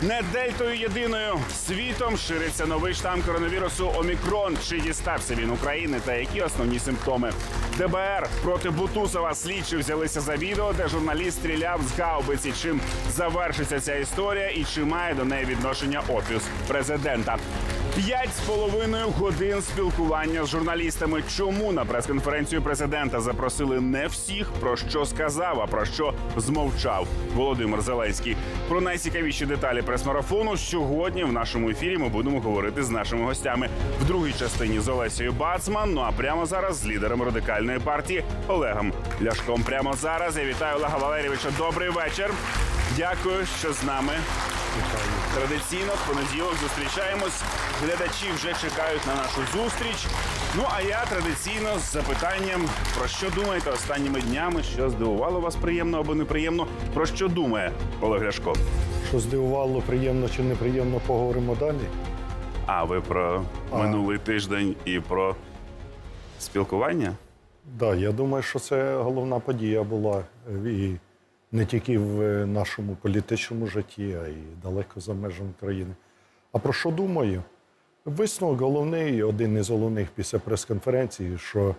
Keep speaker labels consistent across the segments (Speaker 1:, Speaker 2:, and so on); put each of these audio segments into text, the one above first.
Speaker 1: Не дельтою єдиною світом шириться новий штам коронавірусу Омікрон. Чи дістався він України та які основні симптоми? ДБР проти Бутусова. Слідчі взялися за відео, де журналіст стріляв з гаубиці. Чим завершиться ця історія і чи має до неї відношення Офіс президента? 5,5 годин спілкування з журналістами. Чому на прес-конференцію президента запросили не всіх, про що сказав, а про що змовчав Володимир Зеленський? Про найцікавіші деталі прес-марафону сьогодні в нашому ефірі ми будемо говорити з нашими гостями. В другій частині з Олесею Бацман, ну а прямо зараз з лідером Радикальної партії Олегом Ляшком. Прямо зараз я вітаю Олега Валерійовича. Добрий вечір. Дякую, що з нами. Традиційно в понеділок зустрічаємось. Глядачі вже чекають на нашу зустріч. Ну, а я традиційно з запитанням, про що думаєте останніми днями, що здивувало вас приємно або неприємно, про що думає Олег Ляшко?
Speaker 2: Що здивувало, приємно чи неприємно, поговоримо далі.
Speaker 1: А ви про минулий тиждень і про спілкування?
Speaker 2: Так, я думаю, що це головна подія була і не тільки в нашому політичному житті, а й далеко за межами країни. А про що думаю? Висновок головний, один із головних після прес-конференції, що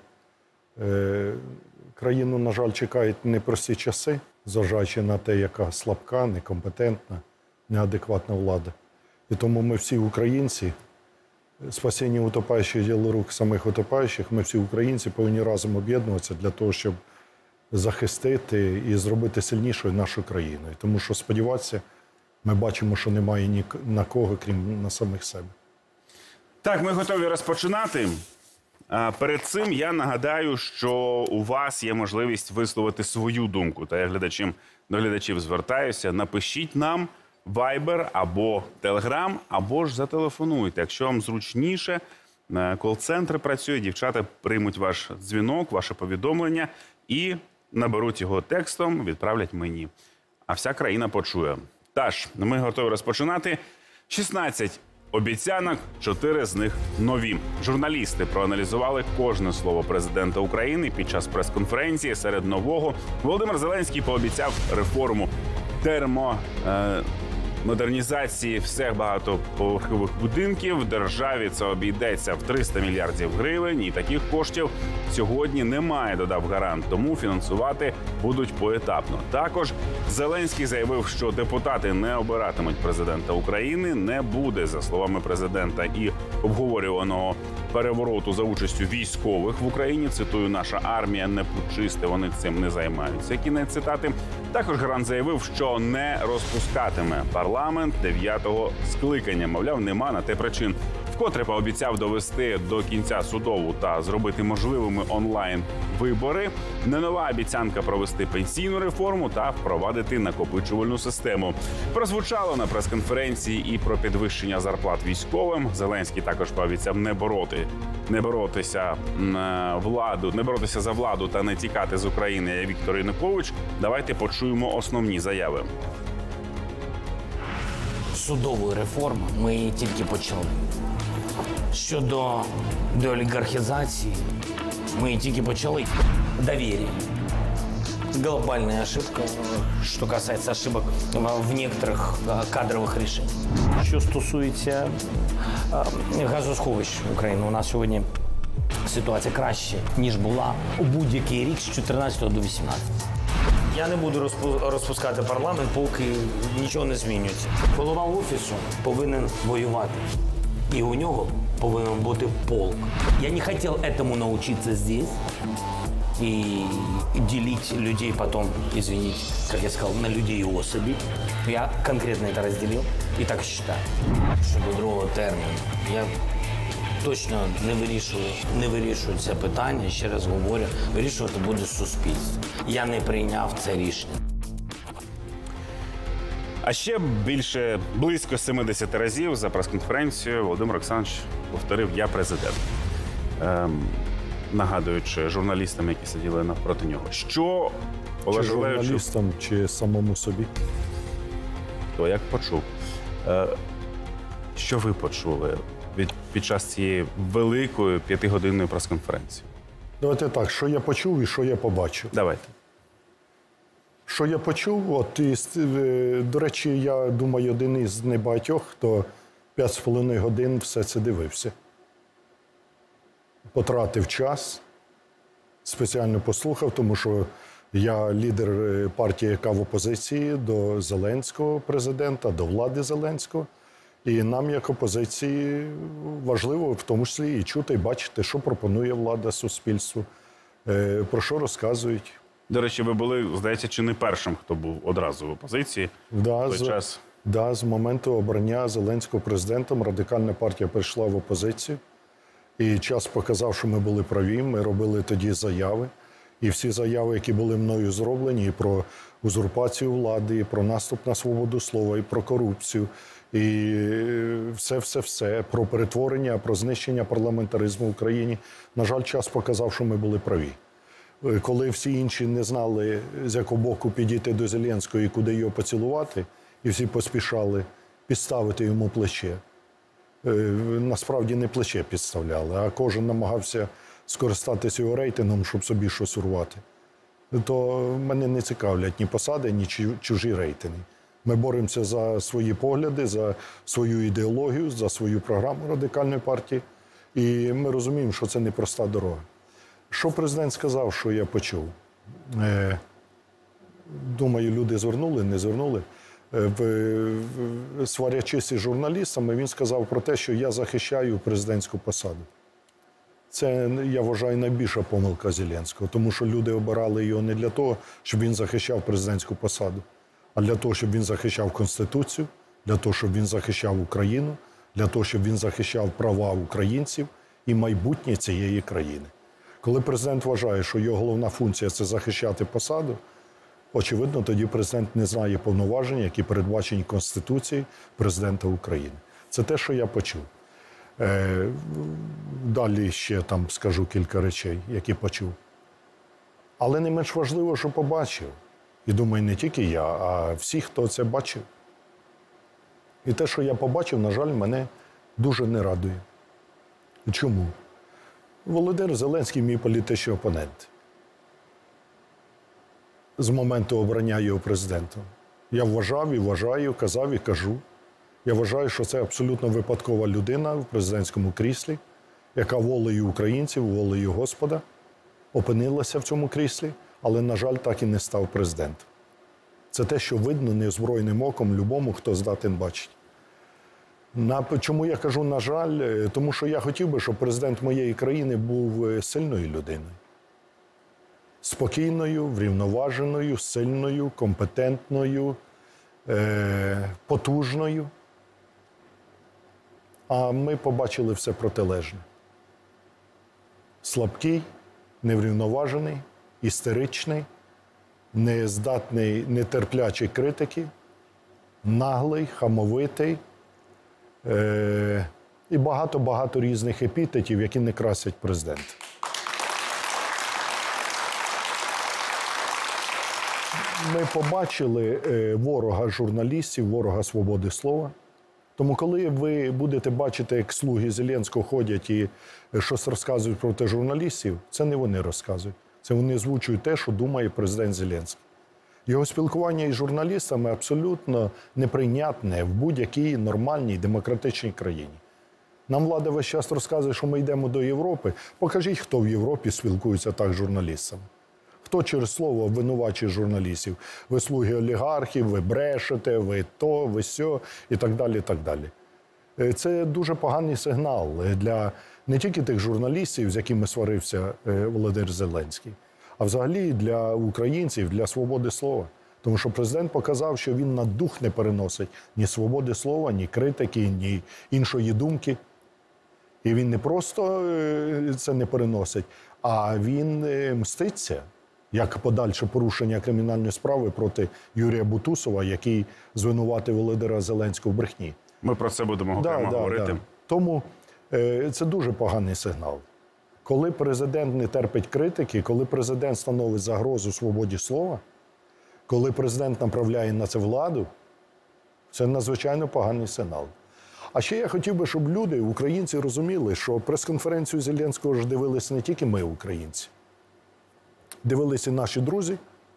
Speaker 2: країну, на жаль, чекають непрості часи, зважаючи на те, яка слабка, некомпетентна, неадекватна влада. І тому ми всі українці, спасіння утопаючих діло рук самих утопаючих, ми всі українці повинні разом об'єднуватися для того, щоб захистити і зробити сильнішою нашу країну. Тому що сподіватися, ми бачимо, що немає ні на кого, крім на самих себе.
Speaker 1: Так, ми готові розпочинати. Перед цим я нагадаю, що у вас є можливість висловити свою думку. Та я до глядачів звертаюся. Напишіть нам Viber або Telegram, або ж зателефонуйте. Якщо вам зручніше, кол-центр працює, дівчата приймуть ваш дзвінок, ваше повідомлення і наберуть його текстом, відправлять мені. А вся країна почує. Тож, ми готові розпочинати. 16 обіцянок, 4 з них нові. Журналісти проаналізували кожне слово президента України під час прес-конференції. Серед нового Володимир Зеленський пообіцяв реформу термомодернізації всіх багатоповерхових будинків. В державі це обійдеться в 300 мільярдів гривень. І таких коштів сьогодні немає, додав гарант. Тому фінансувати будуть поетапно. Також Зеленський заявив, що депутати не обиратимуть президента України. Не буде, за словами президента, і обговорюваного перевороту за участю військових в Україні. Цитую, наша армія не путчисти, вони цим не займаються. Кінець цитати. Також гарант заявив, що не розпускатиме парламент 9-го скликання. Мовляв, нема на те причин. Вкотре пообіцяв довести до кінця судову та зробити можливими онлайн-вибори. Не нова обіцянка провести пенсійну реформу та впровадити накопичувальну систему. Прозвучало на прес-конференції і про підвищення зарплат військовим. Зеленський також пообіцяв не боротися за владу та не тікати з України. Віктор Янукович. Давайте почуємо основні заяви.
Speaker 3: Судової реформи ми її тільки почали. Щодо деолігархізації, мы и тільки почали. Доверие. Глобальная ошибка, что касается ошибок в некоторых кадровых решениях. Що стосується газосховищ України, у нас сьогодні ситуація краще, ніж була у будь-який рік з 2014 до 2018. Я не буду розпускати парламент, поки нічого не змінюється. Голова офісу повинен воювати. І у нього повинен бути полк. Я не хотів этому научиться здесь и делить людей потом, извините, как я сказал, на людей и особи. Я конкретно это разделил и так считаю. Щодо другого терміну, я точно не вирішую це питання, ще раз говорю, вирішувати буде суспільство. Я не прийняв це рішення.
Speaker 1: А ще близько 70 разів за прес-конференцією Володимир Олександрович повторив «Я президент», нагадуючи журналістам, які сиділи навпроти нього. Що
Speaker 2: Чи журналістам, чи самому собі?
Speaker 1: То як почув. Що ви почули під час цієї великої 5-годинної прес-конференції?
Speaker 2: Давайте так, що я почув і що я побачив.
Speaker 1: Давайте.
Speaker 2: Що я почув? До речі, я думаю, один із небагатьох, хто 5,5 годин все це дивився. Потратив час, спеціально послухав, тому що я лідер партії, яка в опозиції до Зеленського президента, до влади Зеленського. І нам, як опозиції, важливо в тому числі і чути, і бачити, що пропонує влада суспільству, про що розказують.
Speaker 1: До речі, ви були, здається, чи не першим, хто був одразу в опозиції в той час?
Speaker 2: Да, з моменту обрання Зеленського президентом Радикальна партія перейшла в опозицію. І час показав, що ми були праві, ми робили тоді заяви. І всі заяви, які були мною зроблені, і про узурпацію влади, і про наступ на свободу слова, і про корупцію, і все, про перетворення, про знищення парламентаризму в Україні. На жаль, час показав, що ми були праві. Коли всі інші не знали, з якого боку підійти до Зеленського і куди його поцілувати, і всі поспішали підставити йому плече. Насправді не плече підставляли, а кожен намагався скористатися його рейтингом, щоб собі щось урвати. То мене не цікавлять ні посади, ні чужі рейтинги. Ми боремося за свої погляди, за свою ідеологію, за свою програму Радикальної партії. І ми розуміємо, що це непроста дорога. Що президент сказав, що я почув? Думаю, люди звернули, не звернули. Сварячись із журналістами, він сказав про те, що я захищаю президентську посаду. Це, я вважаю, найбільша помилка Зеленського, тому що люди обирали його не для того, щоб він захищав президентську посаду, а для того, щоб він захищав Конституцію, для того, щоб він захищав Україну, для того, щоб він захищав права українців і майбутнє цієї країни. Коли президент вважає, що його головна функція – це захищати посаду, очевидно, тоді президент не знає повноважень, які передбачені Конституцією президента України. Це те, що я почув. Далі ще там скажу кілька речей, які почув. Але не менш важливо, що побачив. І думаю, не тільки я, а всі, хто це бачив. І те, що я побачив, на жаль, мене дуже не радує. Чому? Володимир Зеленський – мій політичний опонент. З моменту обрання його президентом. Я вважав і вважаю, казав і кажу. Я вважаю, що це абсолютно випадкова людина в президентському кріслі, яка волею українців, волею Господа опинилася в цьому кріслі, але, на жаль, так і не став президентом. Це те, що видно неозброєним оком любому, хто здатен бачити. Чому я кажу «на жаль»? Тому що я хотів би, щоб президент моєї країни був сильною людиною. Спокійною, врівноваженою, сильною, компетентною, потужною. А ми побачили все протилежне. Слабкий, неврівноважений, істеричний, нездатний, нетерплячий критики, наглий, хамовитий і багато-багато різних епітетів, які не красять президента. Ми побачили ворога журналістів, ворога свободи слова. Тому коли ви будете бачити, як слуги Зеленського ходять і щось розказують проти журналістів, це не вони розказують. Це вони озвучують те, що думає президент Зеленський. Його спілкування із журналістами абсолютно неприйнятне в будь-якій нормальній демократичній країні. Нам влада весь час розказує, що ми йдемо до Європи. Покажіть, хто в Європі спілкується так з журналістами. Хто через слово обвинувачує журналістів? Ви слуги олігархів, ви брешете, ви то, ви сьо і так далі, і так далі. Це дуже поганий сигнал для не тільки тих журналістів, з якими сварився Володимир Зеленський, а взагалі для українців, для свободи слова. Тому що президент показав, що він на дух не переносить ні свободи слова, ні критики, ні іншої думки. І він не просто це не переносить, а він мститься. Як подальше порушення кримінальної справи проти Юрія Бутусова, який звинуватив Володимира Зеленського в брехні.
Speaker 1: Ми про це будемо окремо говорити.
Speaker 2: Да. Тому це дуже поганий сигнал. Коли президент не терпить критики, коли президент становить загрозу свободі слова, коли президент направляє на це владу, це надзвичайно поганий сигнал. А ще я хотів би, щоб люди, українці, розуміли, що прес-конференцію Зеленського ж дивилися не тільки ми, українці. Дивилися і наші друзі,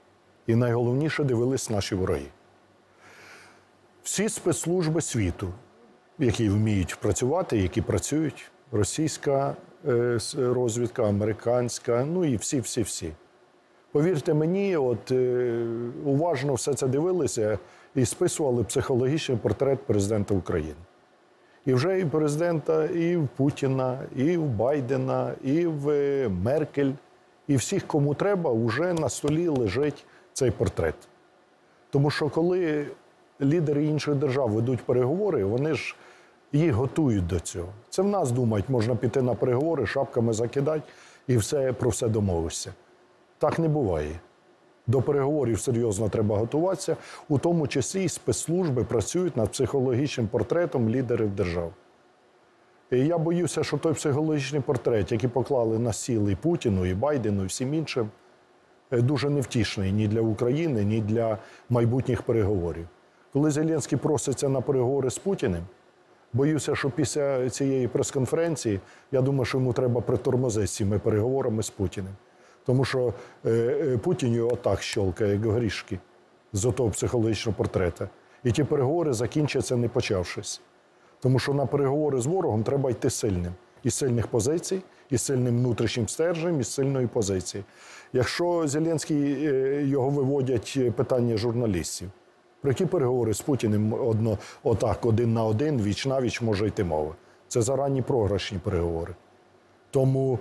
Speaker 2: І найголовніше дивились наші вороги. Всі спецслужби світу, які вміють працювати, які працюють, російська розвідка, американська, ну і всі. Повірте мені, уважно все це дивилися і списували психологічний портрет президента України. І вже і президента, і в Путіна, і в Байдена, і в Меркель, і всіх, кому треба, вже на столі лежить цей портрет. Тому що коли лідери інших держав ведуть переговори, вони ж їх готують до цього. Це в нас думають, можна піти на переговори, шапками закидати і про все домовишся. Так не буває. До переговорів серйозно треба готуватися, у тому числі і спецслужби працюють над психологічним портретом лідерів держав. І я боюся, що той психологічний портрет, який поклали на стіл і Путіну, і Байдену, і всім іншим, дуже невтішний ні для України, ні для майбутніх переговорів. Коли Зеленський проситься на переговори з Путіним, боюся, що після цієї прес-конференції, я думаю, що йому треба притормозити з цими переговорами з Путіним. Тому що Путін його отак щолкає, як горішки, з того психологічного портрета. І ті переговори закінчаться, не почавшись. Тому що на переговори з ворогом треба йти сильним. Із сильних позицій, із сильним внутрішнім стержнем, із сильної позиції. Якщо Зеленський, його виводять питання журналістів, про які переговори з Путіним отак, один на один, віч-навіч може йти мова. Це зарані програшні переговори. Тому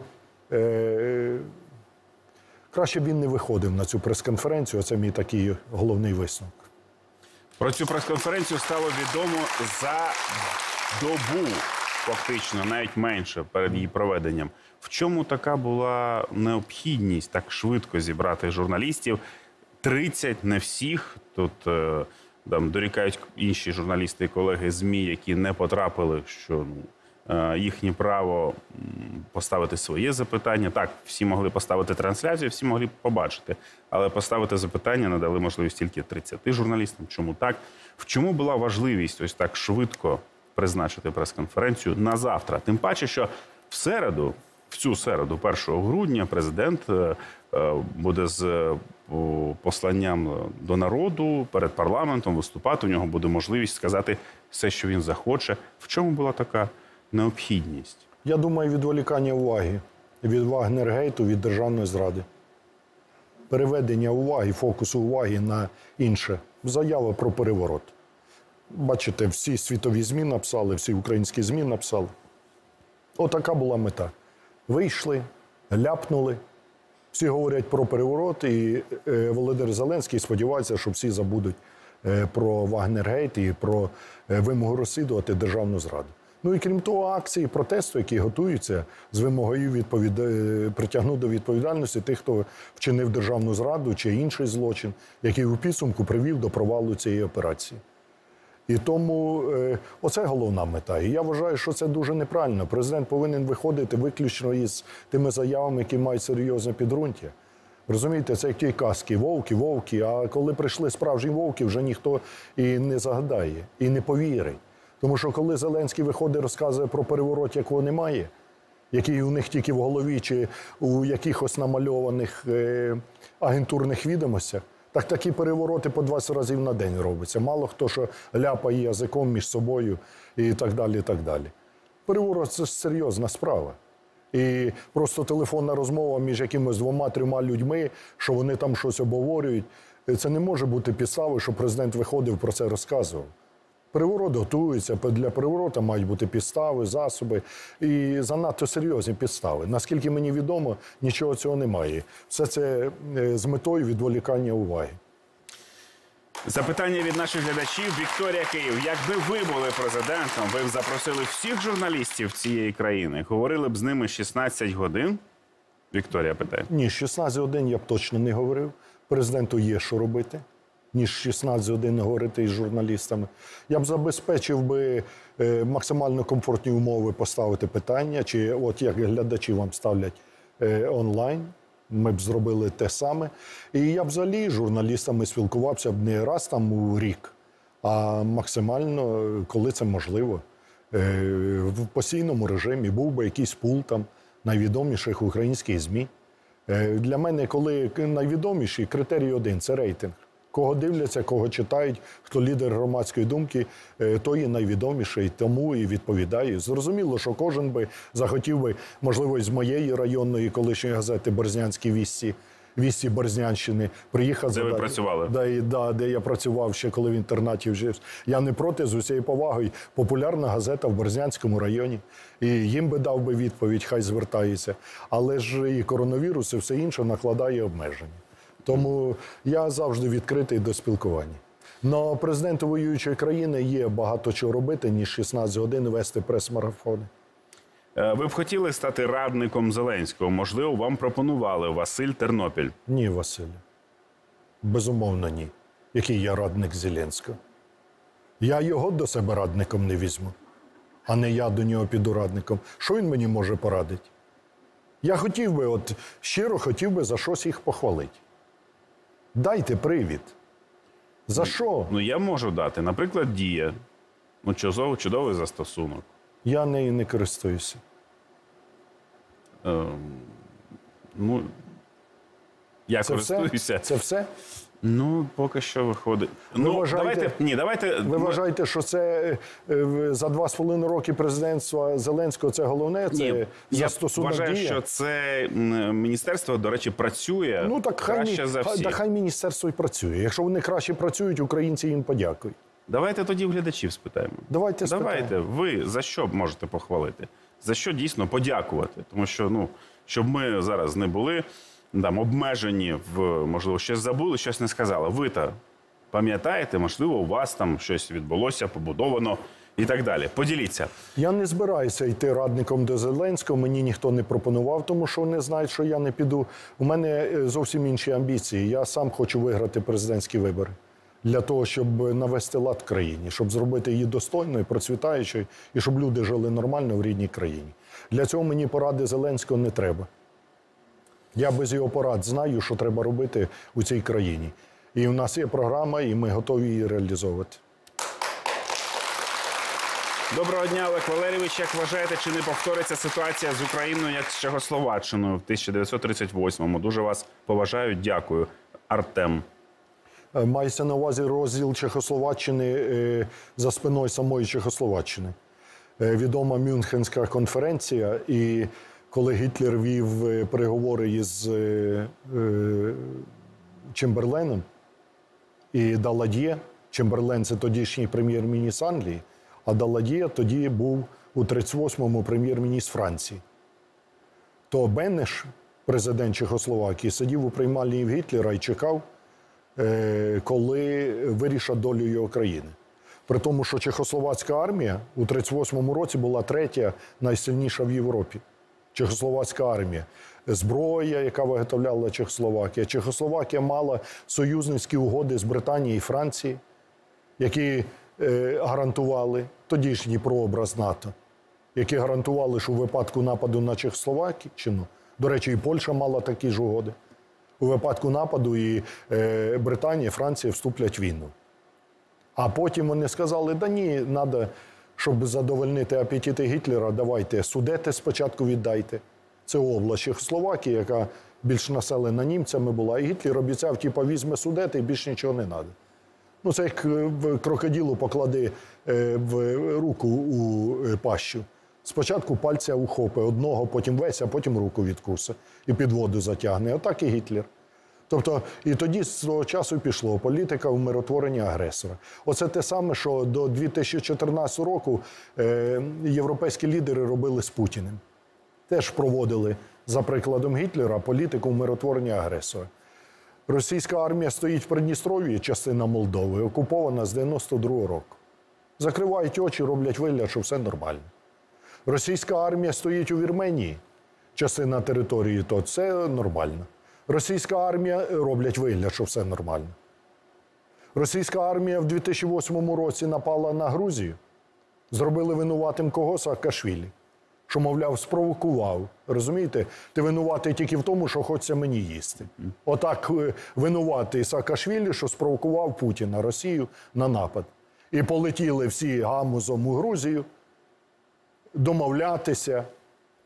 Speaker 2: краще б він не виходив на цю прес-конференцію, це мій такий головний висновок.
Speaker 1: Про цю прес-конференцію стало відомо за добу, фактично, навіть менше перед її проведенням. В чому така була необхідність так швидко зібрати журналістів? 30, не всіх. Тут там дорікають інші журналісти і колеги ЗМІ, які не потрапили, що їхнє право поставити своє запитання. Так, всі могли поставити трансляцію, всі могли побачити. Але поставити запитання надали можливість тільки 30 журналістам. Чому так? В чому була важливість ось так швидко призначити прес-конференцію на завтра? Тим паче, що в цю середу, 1 грудня, президент буде з посланням до народу перед парламентом виступати. У нього буде можливість сказати все, що він захоче. В чому була така необхідність?
Speaker 2: Я думаю, відволікання уваги від Вагнергейту, від державної зради. Переведення уваги, фокусу уваги на інше. Заява про переворот. Бачите, всі світові ЗМІ написали, всі українські ЗМІ написали. Отака була мета. Вийшли, ляпнули. Всі говорять про переворот, і Володимир Зеленський сподівається, що всі забудуть про Вагнергейт і про вимогу розслідувати державну зраду. Ну і крім того, акції протесту, які готуються з вимогою притягнути до відповідальності тих, хто вчинив державну зраду чи інший злочин, який у підсумку привів до провалу цієї операції. І тому оце головна мета. І я вважаю, що це дуже неправильно. Президент повинен виходити виключно із тими заявами, які мають серйозне підґрунтя. Розумієте, це як ті казки «вовки», а коли прийшли справжні вовки, вже ніхто і не загадає, і не повірить. Тому що коли Зеленський виходить, розказує про переворот, якого немає, який у них тільки в голові чи у якихось намальованих агентурних відомостях, так такі перевороти по 20 разів на день робиться. Мало хто що ляпає язиком між собою і так далі, і так далі. Переворот – це серйозна справа. І просто телефонна розмова між якимось 2-3 людьми, що вони там щось обговорюють, це не може бути підставою, що президент виходив, про це розказував. Переворот готується, для переворота мають бути підстави, засоби і занадто серйозні підстави. Наскільки мені відомо, нічого цього немає. Все це з метою відволікання уваги.
Speaker 1: Запитання від наших глядачів. Вікторія, Київ. Якби ви були президентом, ви б запросили всіх журналістів цієї країни? Говорили б з ними 16 годин? Вікторія питає.
Speaker 2: Ні, 16 годин я б точно не говорив. Президенту є що робити, ніж 16 годин говорити із журналістами. Я б забезпечив би максимально комфортні умови поставити питання, чи от як глядачі вам ставлять онлайн, ми б зробили те саме. І я б взагалі з журналістами спілкувався б не раз там у рік, а максимально, коли це можливо. В постійному режимі був би якийсь пул там найвідоміших українських ЗМІ. Для мене, коли найвідоміший, критерій один – це рейтинг. Кого дивляться, кого читають, хто лідер громадської думки, той і найвідоміший, тому і відповідає. Зрозуміло, що кожен би захотів би, можливо, з моєї районної колишньої газети «Борзнянські вісті Борзнянщини» приїхав.
Speaker 1: Де ви працювали?
Speaker 2: Де я працював ще, коли в інтернаті жив. Я не проти, з усією повагою, популярна газета в Борзнянському районі. І їм би дав би відповідь, хай звертаються. Але ж і коронавірус, і все інше накладає обмеження. Тому я завжди відкритий до спілкування. Но президенту воюючої країни є багато чого робити, ніж 16 годин вести прес-марафони.
Speaker 1: Ви б хотіли стати радником Зеленського? Можливо, вам пропонували Василь Тернопіль.
Speaker 2: Ні, Василю. Безумовно, ні. Який я радник Зеленського? Я його до себе радником не візьму, а не я до нього піду радником. Що він мені може порадити? Я хотів би, щиро хотів би за щось їх похвалити. Дайте привід. За що?
Speaker 1: Ну, я можу дати. Наприклад, Дія. Ну, чудовий застосунок.
Speaker 2: Я нею не користуюся.
Speaker 1: Ну, я
Speaker 2: Це
Speaker 1: користуюся.
Speaker 2: все? Це все?
Speaker 1: Ну, поки що виходить.
Speaker 2: Ви вважаєте, що це за 2,5 роки президентства Зеленського це головне? Це застосунок Дія?
Speaker 1: Я вважаю, що це міністерство, до речі, працює краще за всіх.
Speaker 2: Хай міністерство і працює. Якщо вони краще працюють, українці їм подякують.
Speaker 1: Давайте тоді в глядачів спитаємо.
Speaker 2: Давайте спитаємо.
Speaker 1: Ви за що можете похвалити? За що дійсно подякувати? Тому що, щоб ми зараз не були обмежені, можливо, щось забули, щось не сказали. Ви-то пам'ятаєте, можливо, у вас там щось відбулося, побудовано і так далі. Поділіться.
Speaker 2: Я не збираюся йти радником до Зеленського, мені ніхто не пропонував, тому що вони знають, що я не піду. У мене зовсім інші амбіції. Я сам хочу виграти президентські вибори. Для того, щоб навести лад в країні, щоб зробити її достойною, процвітаючою, і щоб люди жили нормально в рідній країні. Для цього мені поради Зеленського не треба. Я без його порад знаю, що треба робити у цій країні. І в нас є програма, і ми готові її реалізовувати.
Speaker 1: Доброго дня, Олег Валерійович. Як вважаєте, чи не повториться ситуація з Україною, як з Чехословаччиною в 1938-му? Дуже вас поважаю. Дякую. Артем.
Speaker 2: Мається на увазі розділ Чехословаччини за спиною самої Чехословаччини. Відома Мюнхенська конференція, і коли Гітлер вів переговори із Чемберленом і Даладьє, Чемберлен – це тодішній прем'єр-міністр Англії, а Даладьє тоді був у 38-му прем'єр-міністр Франції. То Бенеш, президент Чехословакії, сидів у приймальні в Гітлера і чекав, коли вирішать долю його країни. При тому, що чехословацька армія у 38-му році була третя найсильніша в Європі. Чехословацька армія. Зброя, яка виготовляла Чехословакія. Чехословакія мала союзницькі угоди з Британією і Францією, які гарантували тодішній прообраз НАТО, які гарантували, що у випадку нападу на Чехословаччину, до речі, і Польща мала такі ж угоди, у випадку нападу і Британія, і Франція вступлять в війну. А потім вони сказали, да ні, треба, щоб задовольнити апетити Гітлера, давайте Судети спочатку віддайте. Це область Чехословакії, яка більш населена німцями була. І Гітлер обіцяв, візьме Судети і більш нічого не треба. Ну, це як крокодилу поклади в руку у пащу. Спочатку пальця ухопи одного, потім весь, а потім руку відкусе і під воду затягне. Отак і Гітлер. Тобто, і тоді з того часу пішло політика умиротворення агресора. Оце те саме, що до 2014 року європейські лідери робили з Путіним. Теж проводили, за прикладом Гітлера, політику умиротворення агресора. Російська армія стоїть в Придністров'ї, частина Молдови, окупована з 92-го року. Закривають очі, роблять вигляд, що все нормально. Російська армія стоїть у Вірменії, частина території, то це нормально. Російська армія роблять вигляд, що все нормально. Російська армія в 2008 році напала на Грузію, зробили винуватим кого? Саакашвілі. Що, мовляв, спровокував. Розумієте? Ти винуватий тільки в тому, що хочеться мені їсти. Отак винуватий Саакашвілі, що спровокував Путіна, Росію на напад. І полетіли всі гамузом у Грузію домовлятися,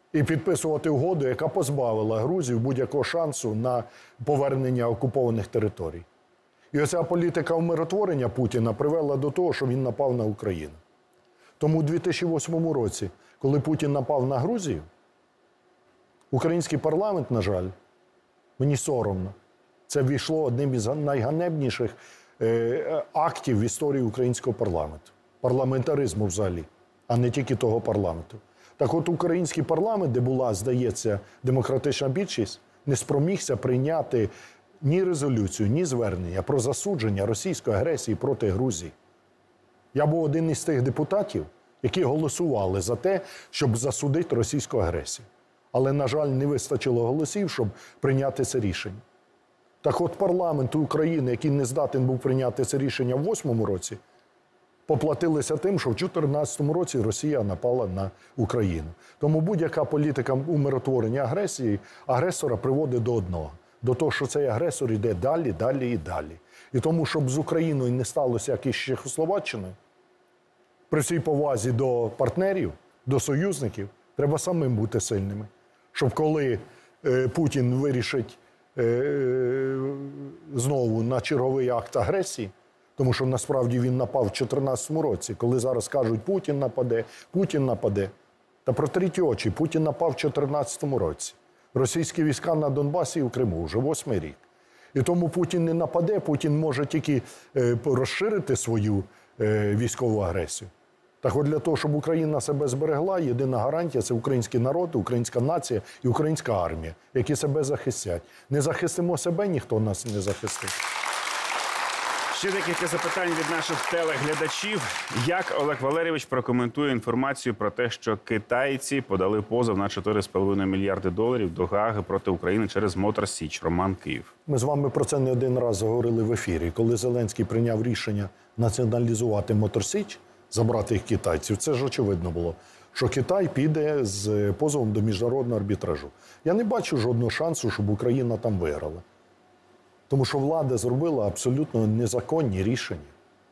Speaker 2: і підписувати угоду, яка позбавила Грузію будь-якого шансу на повернення окупованих територій. І оця політика умиротворення Путіна привела до того, що він напав на Україну. Тому у 2008 році, коли Путін напав на Грузію, український парламент, на жаль, мені соромно, це ввійшло одним із найганебніших актів в історії українського парламенту. Парламентаризму взагалі, а не тільки того парламенту. Так от український парламент, де була, здається, демократична більшість, не спромігся прийняти ні резолюцію, ні звернення про засудження російської агресії проти Грузії. Я був один із тих депутатів, які голосували за те, щоб засудити російську агресію. Але, на жаль, не вистачило голосів, щоб прийняти це рішення. Так от парламент України, який не здатен був прийняти це рішення в 2008 році, поплатилися тим, що в 2014 році Росія напала на Україну. Тому будь-яка політика умиротворення агресора приводить до одного. До того, що цей агресор йде далі, далі і далі. І тому, щоб з Україною не сталося, як із Чехословаччиною, при всій повазі до партнерів, до союзників, треба самим бути сильними. Щоб коли Путін вирішить знову на черговий акт агресії, тому що насправді він напав в 2014 році, коли зараз кажуть, Путін нападе. Та протріть очі, Путін напав в 2014 році. Російські війська на Донбасі і в Криму вже 8-й рік. І тому Путін не нападе, Путін може тільки розширити свою військову агресію. Так от для того, щоб Україна себе зберегла, єдина гарантія – це український народ, українська нація і українська армія, які себе захистять. Не захистимо себе, ніхто нас не захистить.
Speaker 1: Ще декілька запитань від наших телеглядачів. Як Олег Валерійович прокоментує інформацію про те, що китайці подали позов на $4,5 мільярди до Гааги проти України через Мотор Січ? Роман, Київ.
Speaker 2: Ми з вами про це не один раз говорили в ефірі. Коли Зеленський прийняв рішення націоналізувати Мотор Січ, забрати їх китайців, це ж очевидно було, що Китай піде з позовом до міжнародного арбітражу. Я не бачу жодного шансу, щоб Україна там виграла. Тому що влада зробила абсолютно незаконні рішення.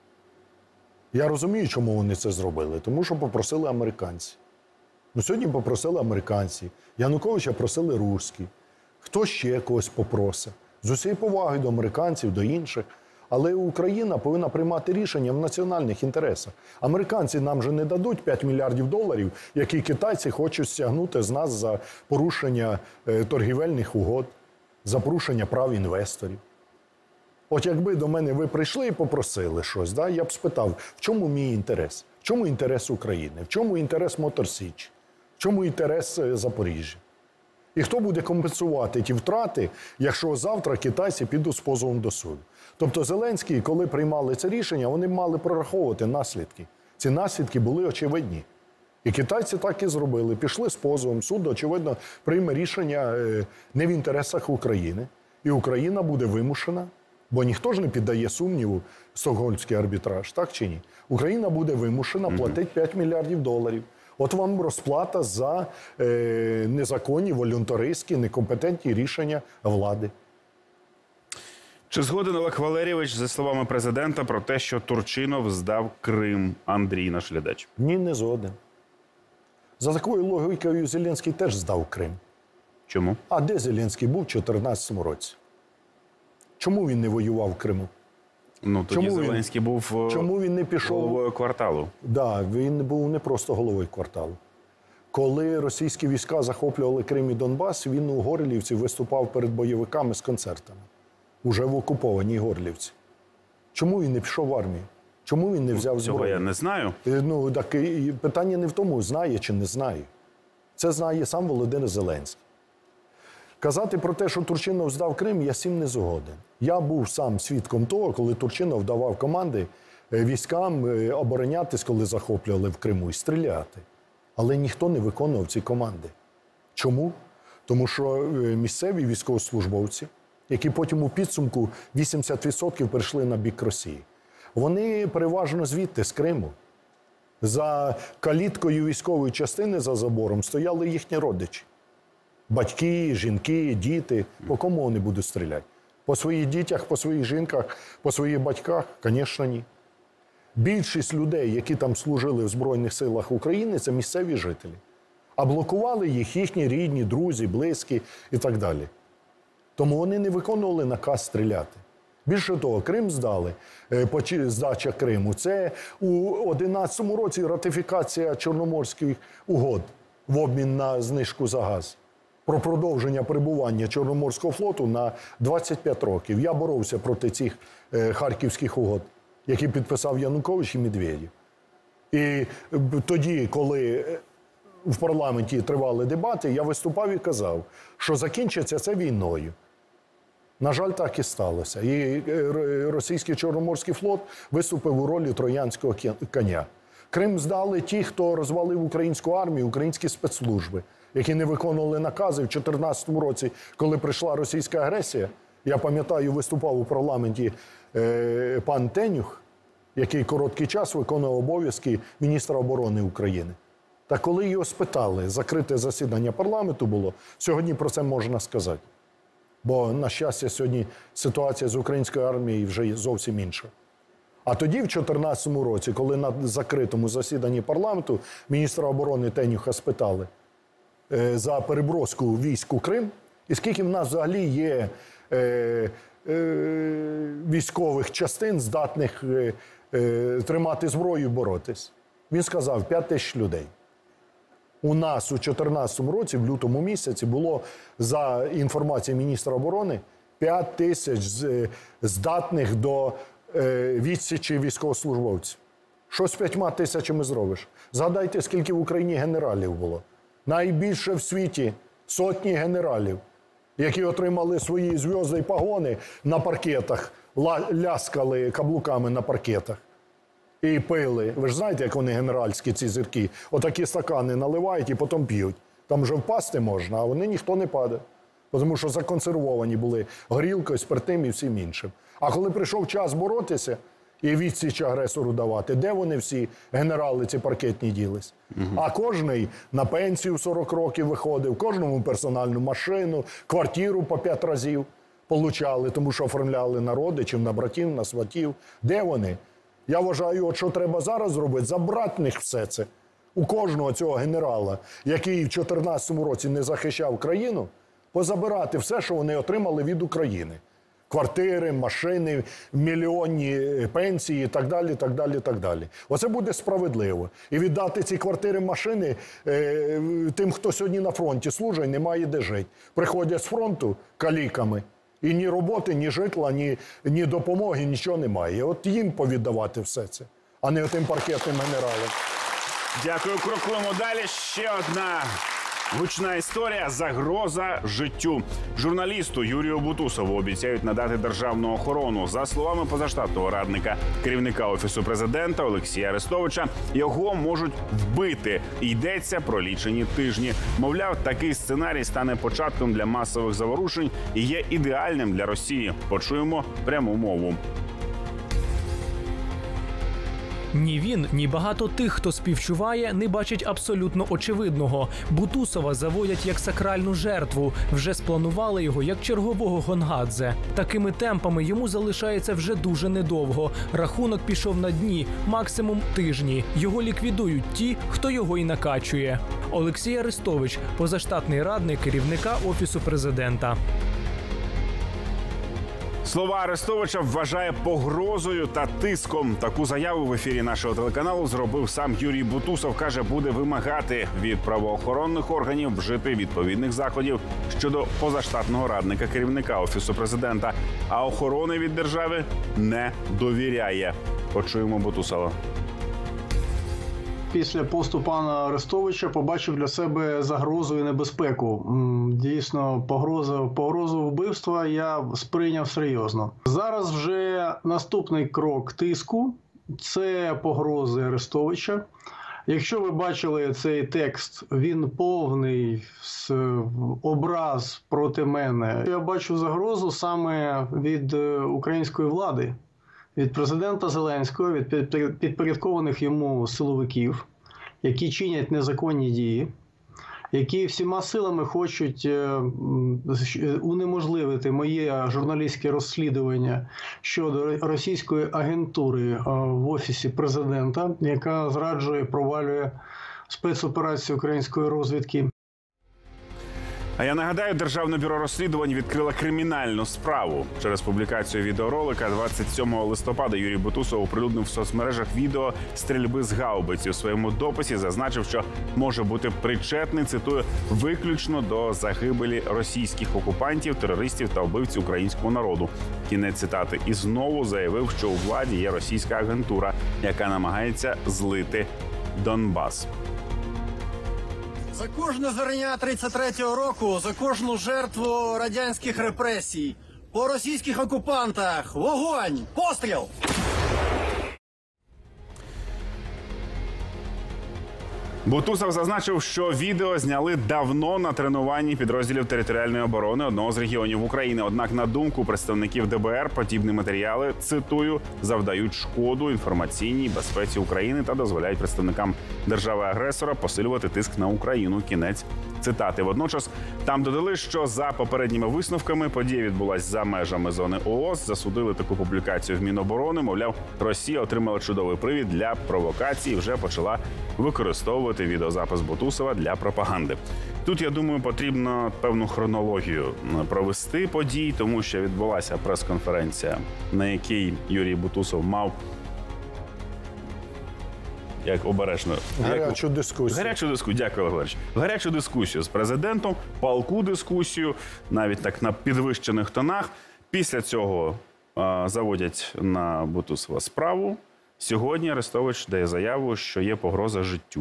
Speaker 2: Я розумію, чому вони це зробили. Тому що попросили американці. Сьогодні попросили американці. Януковича просили русські. Хто ще когось попросить. З усією повагою до американців, до інших. Але Україна повинна приймати рішення в національних інтересах. Американці нам же не дадуть $5 мільярдів, які китайці хочуть стягнути з нас за порушення торгівельних угод, за порушення прав інвесторів. От якби до мене ви прийшли і попросили щось, да, я б спитав, в чому мій інтерес? В чому інтерес України? В чому інтерес Мотор Січ? В чому інтерес Запоріжжя? І хто буде компенсувати ті втрати, якщо завтра китайці підуть з позовом до суду? Тобто Зеленський, коли приймали це рішення, вони мали прораховувати наслідки. Ці наслідки були очевидні. І китайці так і зробили. Пішли з позовом. Суд, очевидно, прийме рішення не в інтересах України. І Україна буде вимушена, бо ніхто ж не піддає сумніву стокгольмський арбітраж, так чи ні? Україна буде вимушена платити $5 мільярдів. От вам розплата за незаконні, волюнтаристські, некомпетентні рішення влади.
Speaker 1: Чи згоден Олег Валерійович зі словами президента про те, що Турчинов здав Крим? Андрій, наш глядач.
Speaker 2: Ні, не згоден. За такою логікою Зеленський теж здав Крим.
Speaker 1: Чому?
Speaker 2: А де Зеленський був у 2014 році? Чому він не воював в Криму?
Speaker 1: Тоді Зеленський був головою кварталу.
Speaker 2: Так, він був не просто головою кварталу. Коли російські війська захоплювали Крим і Донбас, він у Горлівці виступав перед бойовиками з концертами. Уже в окупованій Горлівці. Чому він не пішов в армію? Чому він не взяв зброю?
Speaker 1: Цього я не знаю.
Speaker 2: Так питання не в тому, знає чи не знає. Це знає сам Володимир Зеленський. Казати про те, що Турчинов здав Крим, я з цим не згоден. Я був сам свідком того, коли Турчинов давав команди військам оборонятись, коли захоплювали в Криму, і стріляти. Але ніхто не виконував ці команди. Чому? Тому що місцеві військовослужбовці, які потім у підсумку 80% перейшли на бік Росії, вони переважно звідти, з Криму. За каліткою військової частини, за забором, стояли їхні родичі. Батьки, жінки, діти. По кому вони будуть стріляти? По своїх дітях, по своїх жінках, по своїх батьках? Звісно, ні. Більшість людей, які там служили в Збройних силах України, це місцеві жителі. А блокували їх їхні рідні, друзі, близькі і так далі. Тому вони не виконували наказ стріляти. Більше того, Крим здали, здача Криму. Це у 2011 році ратифікація Чорноморських угод в обмін на знижку за газ. Про продовження перебування Чорноморського флоту на 25 років. Я боровся проти цих харківських угод, які підписав Янукович і Медведєв. І тоді, коли в парламенті тривали дебати, я виступав і казав, що закінчиться це війною. На жаль, так і сталося. І російський Чорноморський флот виступив у ролі троянського коня. Крим здали ті, хто розвалив українську армію, українські спецслужби, які не виконували накази в 2014 році, коли прийшла російська агресія. Я пам'ятаю, виступав у парламенті пан Тенюх, який короткий час виконував обов'язки міністра оборони України. Та коли його спитали, закрите засідання парламенту було, сьогодні про це можна сказати. Бо, на щастя, сьогодні ситуація з українською армією вже зовсім інша. А тоді, в 2014 році, коли на закритому засіданні парламенту міністра оборони Тенюха спитали за переброску військ у Крим, і скільки в нас взагалі є військових частин, здатних тримати зброю і боротись. Він сказав, 5 тисяч людей. У нас у 2014 році, в лютому місяці, було, за інформацією міністра оборони, 5 тисяч здатних до відсічі військовослужбовців. Що з 5 тисячами зробиш? Згадайте, скільки в Україні генералів було. Найбільше в світі сотні генералів, які отримали свої зв'язки і погони на паркетах, ляскали каблуками на паркетах. І пили. Ви ж знаєте, як вони генеральські, ці зірки. Отакі стакани наливають і потім п'ють. Там вже впасти можна, а вони ніхто не падає. Тому що законсервовані були горілкою, спиртним і всім іншим. А коли прийшов час боротися і відсіч агресору давати, де вони всі, генерали ці паркетні, ділись? А кожний на пенсію 40 років виходив, кожному персональну машину, квартиру по 5 разів получали, тому що оформляли на родичів, на братів, на сватів. Де вони? Я вважаю, от що треба зараз зробити, забрати в них все це. У кожного цього генерала, який в 2014 році не захищав країну, позабирати все, що вони отримали від України. Квартири, машини, мільйонні пенсії і так далі, так далі, так далі. Оце буде справедливо. І віддати ці квартири, машини тим, хто сьогодні на фронті служить, немає де жити. Приходять з фронту каліками. І ні роботи, ні житла, ні допомоги, нічого немає. От їм повіддавати все це, а не тим паркетним генералам.
Speaker 1: Дякую, крокуємо далі. Ще одна гучна історія – загроза життю. Журналісту Юрію Бутусову обіцяють надати державну охорону. За словами позаштатного радника керівника Офісу президента Олексія Арестовича, його можуть вбити. Йдеться про лічені тижні. Мовляв, такий сценарій стане початком для масових заворушень і є ідеальним для Росії. Почуємо пряму мову.
Speaker 4: Ні він, ні багато тих, хто співчуває, не бачать абсолютно очевидного. Бутусова заводять як сакральну жертву. Вже спланували його як чергового Гонгадзе. Такими темпами йому залишається вже дуже недовго. Рахунок пішов на дні, максимум тижні. Його ліквідують ті, хто його і накачує. Олексій Арестович, позаштатний радник керівника Офісу президента.
Speaker 1: Слова Арестовича вважає погрозою та тиском. Таку заяву в ефірі нашого телеканалу зробив сам Юрій Бутусов. Каже, буде вимагати від правоохоронних органів вжити відповідних заходів щодо позаштатного радника керівника Офісу президента. А охорони від держави не довіряє. Почуємо Бутусова.
Speaker 5: Після посту пана Арестовича побачив для себе загрозу і небезпеку. Дійсно, погрозу вбивства я сприйняв серйозно. Зараз вже наступний крок тиску – це погрози Арестовича. Якщо ви бачили цей текст, він повний образ проти мене. Я бачу загрозу саме від української влади. Від президента Зеленського, від підпорядкованих йому силовиків, які чинять незаконні дії, які всіма силами хочуть унеможливити моє журналістське розслідування щодо російської агентури в Офісі президента, яка зраджує, провалює спецоперації української розвідки.
Speaker 1: А я нагадаю, Державне бюро розслідувань відкрило кримінальну справу. Через публікацію відеоролика 27 листопада Юрій Бутусов оприлюднив в соцмережах відео стрільби з гаубиці. У своєму дописі зазначив, що може бути причетний, цитую, виключно до загибелі російських окупантів, терористів та вбивців українського народу. Кінець цитати. І знову заявив, що у владі є російська агентура, яка намагається злити Донбас.
Speaker 6: За кожне зерня 33-го року, за кожну жертву радянських репресій, по російських окупантах, вогонь, постріл!
Speaker 1: Бутусов зазначив, що відео зняли давно на тренуванні підрозділів територіальної оборони одного з регіонів України. Однак, на думку представників ДБР, подібні матеріали, цитую, завдають шкоду інформаційній безпеці України та дозволяють представникам держави-агресора посилювати тиск на Україну. Кінець цитати. Водночас там додали, що за попередніми висновками подія відбулась за межами зони ООС. Засудили таку публікацію в Міноборони. Мовляв, Росія отримала чудовий привід для провокації і вже почала використовувати відеозапис Бутусова для пропаганди. Тут, я думаю, потрібно певну хронологію провести подій, тому що відбулася прес-конференція, на якій Юрій Бутусов мав
Speaker 2: гарячу дискусію.
Speaker 1: Дякую, Олег Валерійович. Гарячу дискусію з президентом, палку дискусію, навіть так на підвищених тонах. Після цього заводять на Бутусова справу. Сьогодні Арестович дає заяву, що є погроза життю.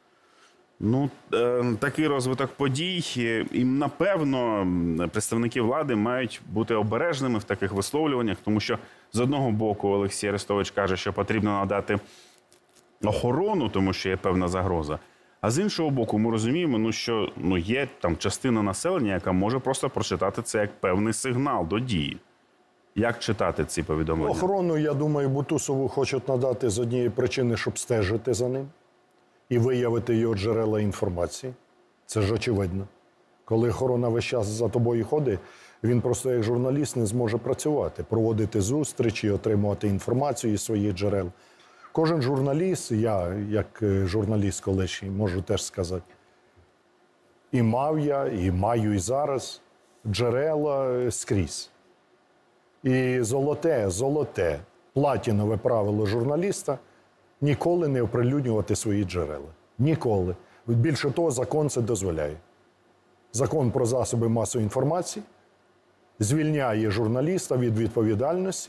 Speaker 1: Такий розвиток подій. І, напевно, представники влади мають бути обережними в таких висловлюваннях, тому що, з одного боку, Олексій Арестович каже, що потрібно надати охорону, тому що є певна загроза. А з іншого боку, ми розуміємо, що є там частина населення, яка може просто прочитати це як певний сигнал до дії. Як читати ці повідомлення?
Speaker 2: Охорону, я думаю, Бутусову хочуть надати з однієї причини, щоб стежити за ним і виявити його джерела інформації. Це ж очевидно. Коли охорона весь час за тобою ходить, він просто як журналіст не зможе працювати, проводити зустрічі, отримувати інформацію із своїх джерел. Кожен журналіст, я як журналіст колишній можу теж сказати, і мав я, і маю і зараз джерела скрізь. І золоте, платінове правило журналіста – ніколи не оприлюднювати свої джерела. Ніколи. Більше того, закон це дозволяє. Закон про засоби масової інформації звільняє журналіста від відповідальності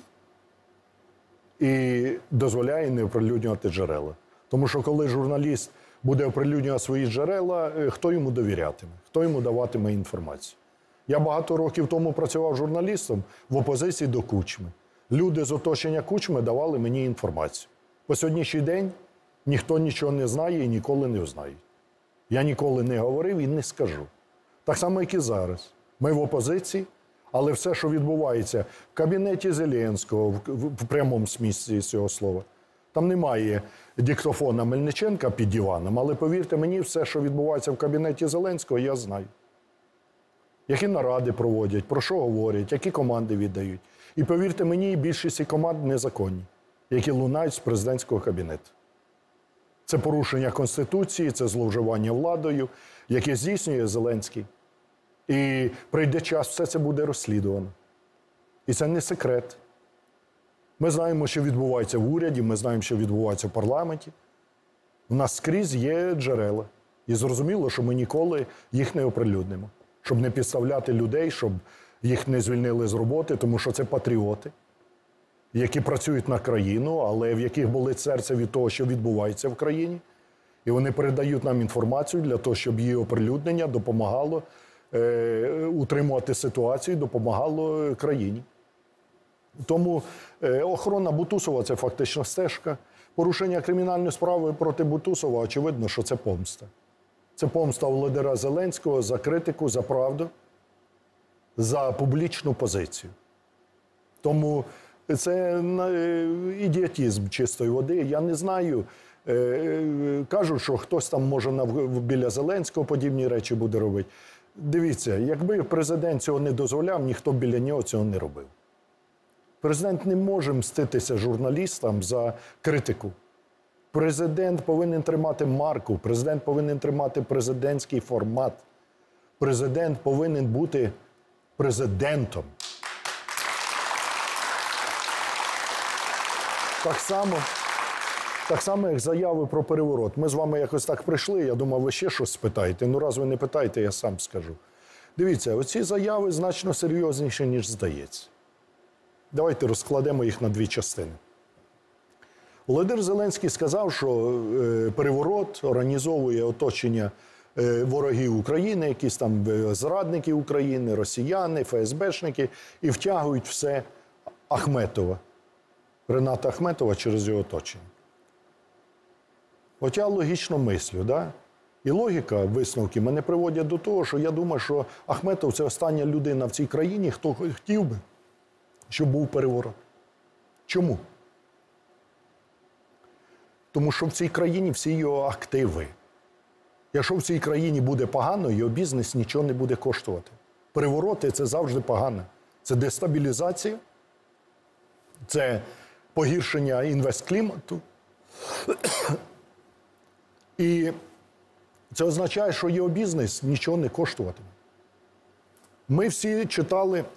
Speaker 2: і дозволяє не оприлюднювати джерела. Тому що коли журналіст буде оприлюднювати свої джерела, хто йому довірятиме, хто йому даватиме інформацію. Я багато років тому працював журналістом в опозиції до Кучми. Люди з оточення Кучми давали мені інформацію. По сьогоднішній день ніхто нічого не знає і ніколи не узнає. Я ніколи не говорив і не скажу. Так само, як і зараз. Ми в опозиції, але все, що відбувається в кабінеті Зеленського, в прямому смислі цього слова, там немає диктофона Мельниченка під диваном, але повірте мені, все, що відбувається в кабінеті Зеленського, я знаю. Які наради проводять, про що говорять, які команди віддають. І повірте мені, більшість команд незаконні, які лунають з президентського кабінету. Це порушення Конституції, це зловживання владою, яке здійснює Зеленський. І прийде час, все це буде розслідувано. І це не секрет. Ми знаємо, що відбувається в уряді, ми знаємо, що відбувається в парламенті. У нас скрізь є джерела. І зрозуміло, що ми ніколи їх не оприлюднимо. Щоб не підставляти людей, щоб їх не звільнили з роботи, тому що це патріоти, які працюють на країну, але в яких болить серце від того, що відбувається в країні. І вони передають нам інформацію для того, щоб її оприлюднення допомагало утримувати ситуацію, допомагало країні. Тому охорона Бутусова – це фактично стежка. Порушення кримінальної справи проти Бутусова, очевидно, що це помста. Це помста Володимира Зеленського за критику, за правду, за публічну позицію. Тому це ідіотизм чистої води. Я не знаю, кажуть, що хтось там може біля Зеленського подібні речі буде робити. Дивіться, якби президент цього не дозволяв, ніхто біля нього цього не робив. Президент не може мститися журналістам за критику. Президент повинен тримати марку, президент повинен тримати президентський формат. Президент повинен бути президентом. Так само, як заяви про переворот. Ми з вами якось так прийшли, я думав, ви ще щось спитаєте. Ну, раз ви не питаєте, я сам скажу. Дивіться, оці заяви значно серйозніші, ніж здається. Давайте розкладемо їх на дві частини. Володимир Зеленський сказав, що переворот організовує оточення ворогів України, якісь там зрадники України, росіяни, ФСБшники, і втягують все Ахметова, Рената Ахметова через його оточення. От я логічно мислю, да? І логіка, висновки мене приводять до того, що я думаю, що Ахметов – це остання людина в цій країні, хто хотів би, щоб був переворот. Чому? Тому що в цій країні всі його активи. Якщо в цій країні буде погано, його бізнес нічого не буде коштувати. Перевороти – це завжди погано. Це дестабілізація, це погіршення інвестклімату. І це означає, що його бізнес нічого не коштуватиме. Ми всі читали,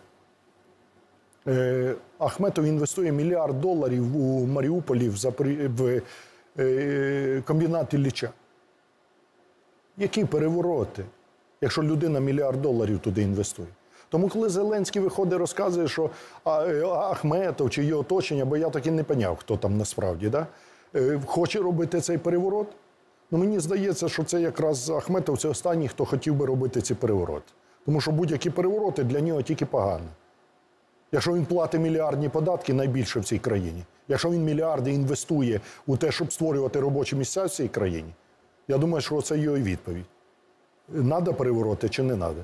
Speaker 2: Ахметов інвестує $1 мільярд у Маріуполі в комбінат Ілліча. Які перевороти, якщо людина $1 мільярд туди інвестує? Тому коли Зеленський виходить, розказує, що Ахметов чи його оточення, бо я так і не поняв, хто там насправді, да? Хоче робити цей переворот, ну мені здається, що це якраз Ахметов – це останній, хто хотів би робити ці перевороти. Тому що будь-які перевороти для нього тільки погано. Якщо він платить мільярдні податки, найбільше в цій країні, якщо він мільярди інвестує у те, щоб створювати робочі місця в цій країні, я думаю, що це його відповідь. Надо перевороти чи не надо?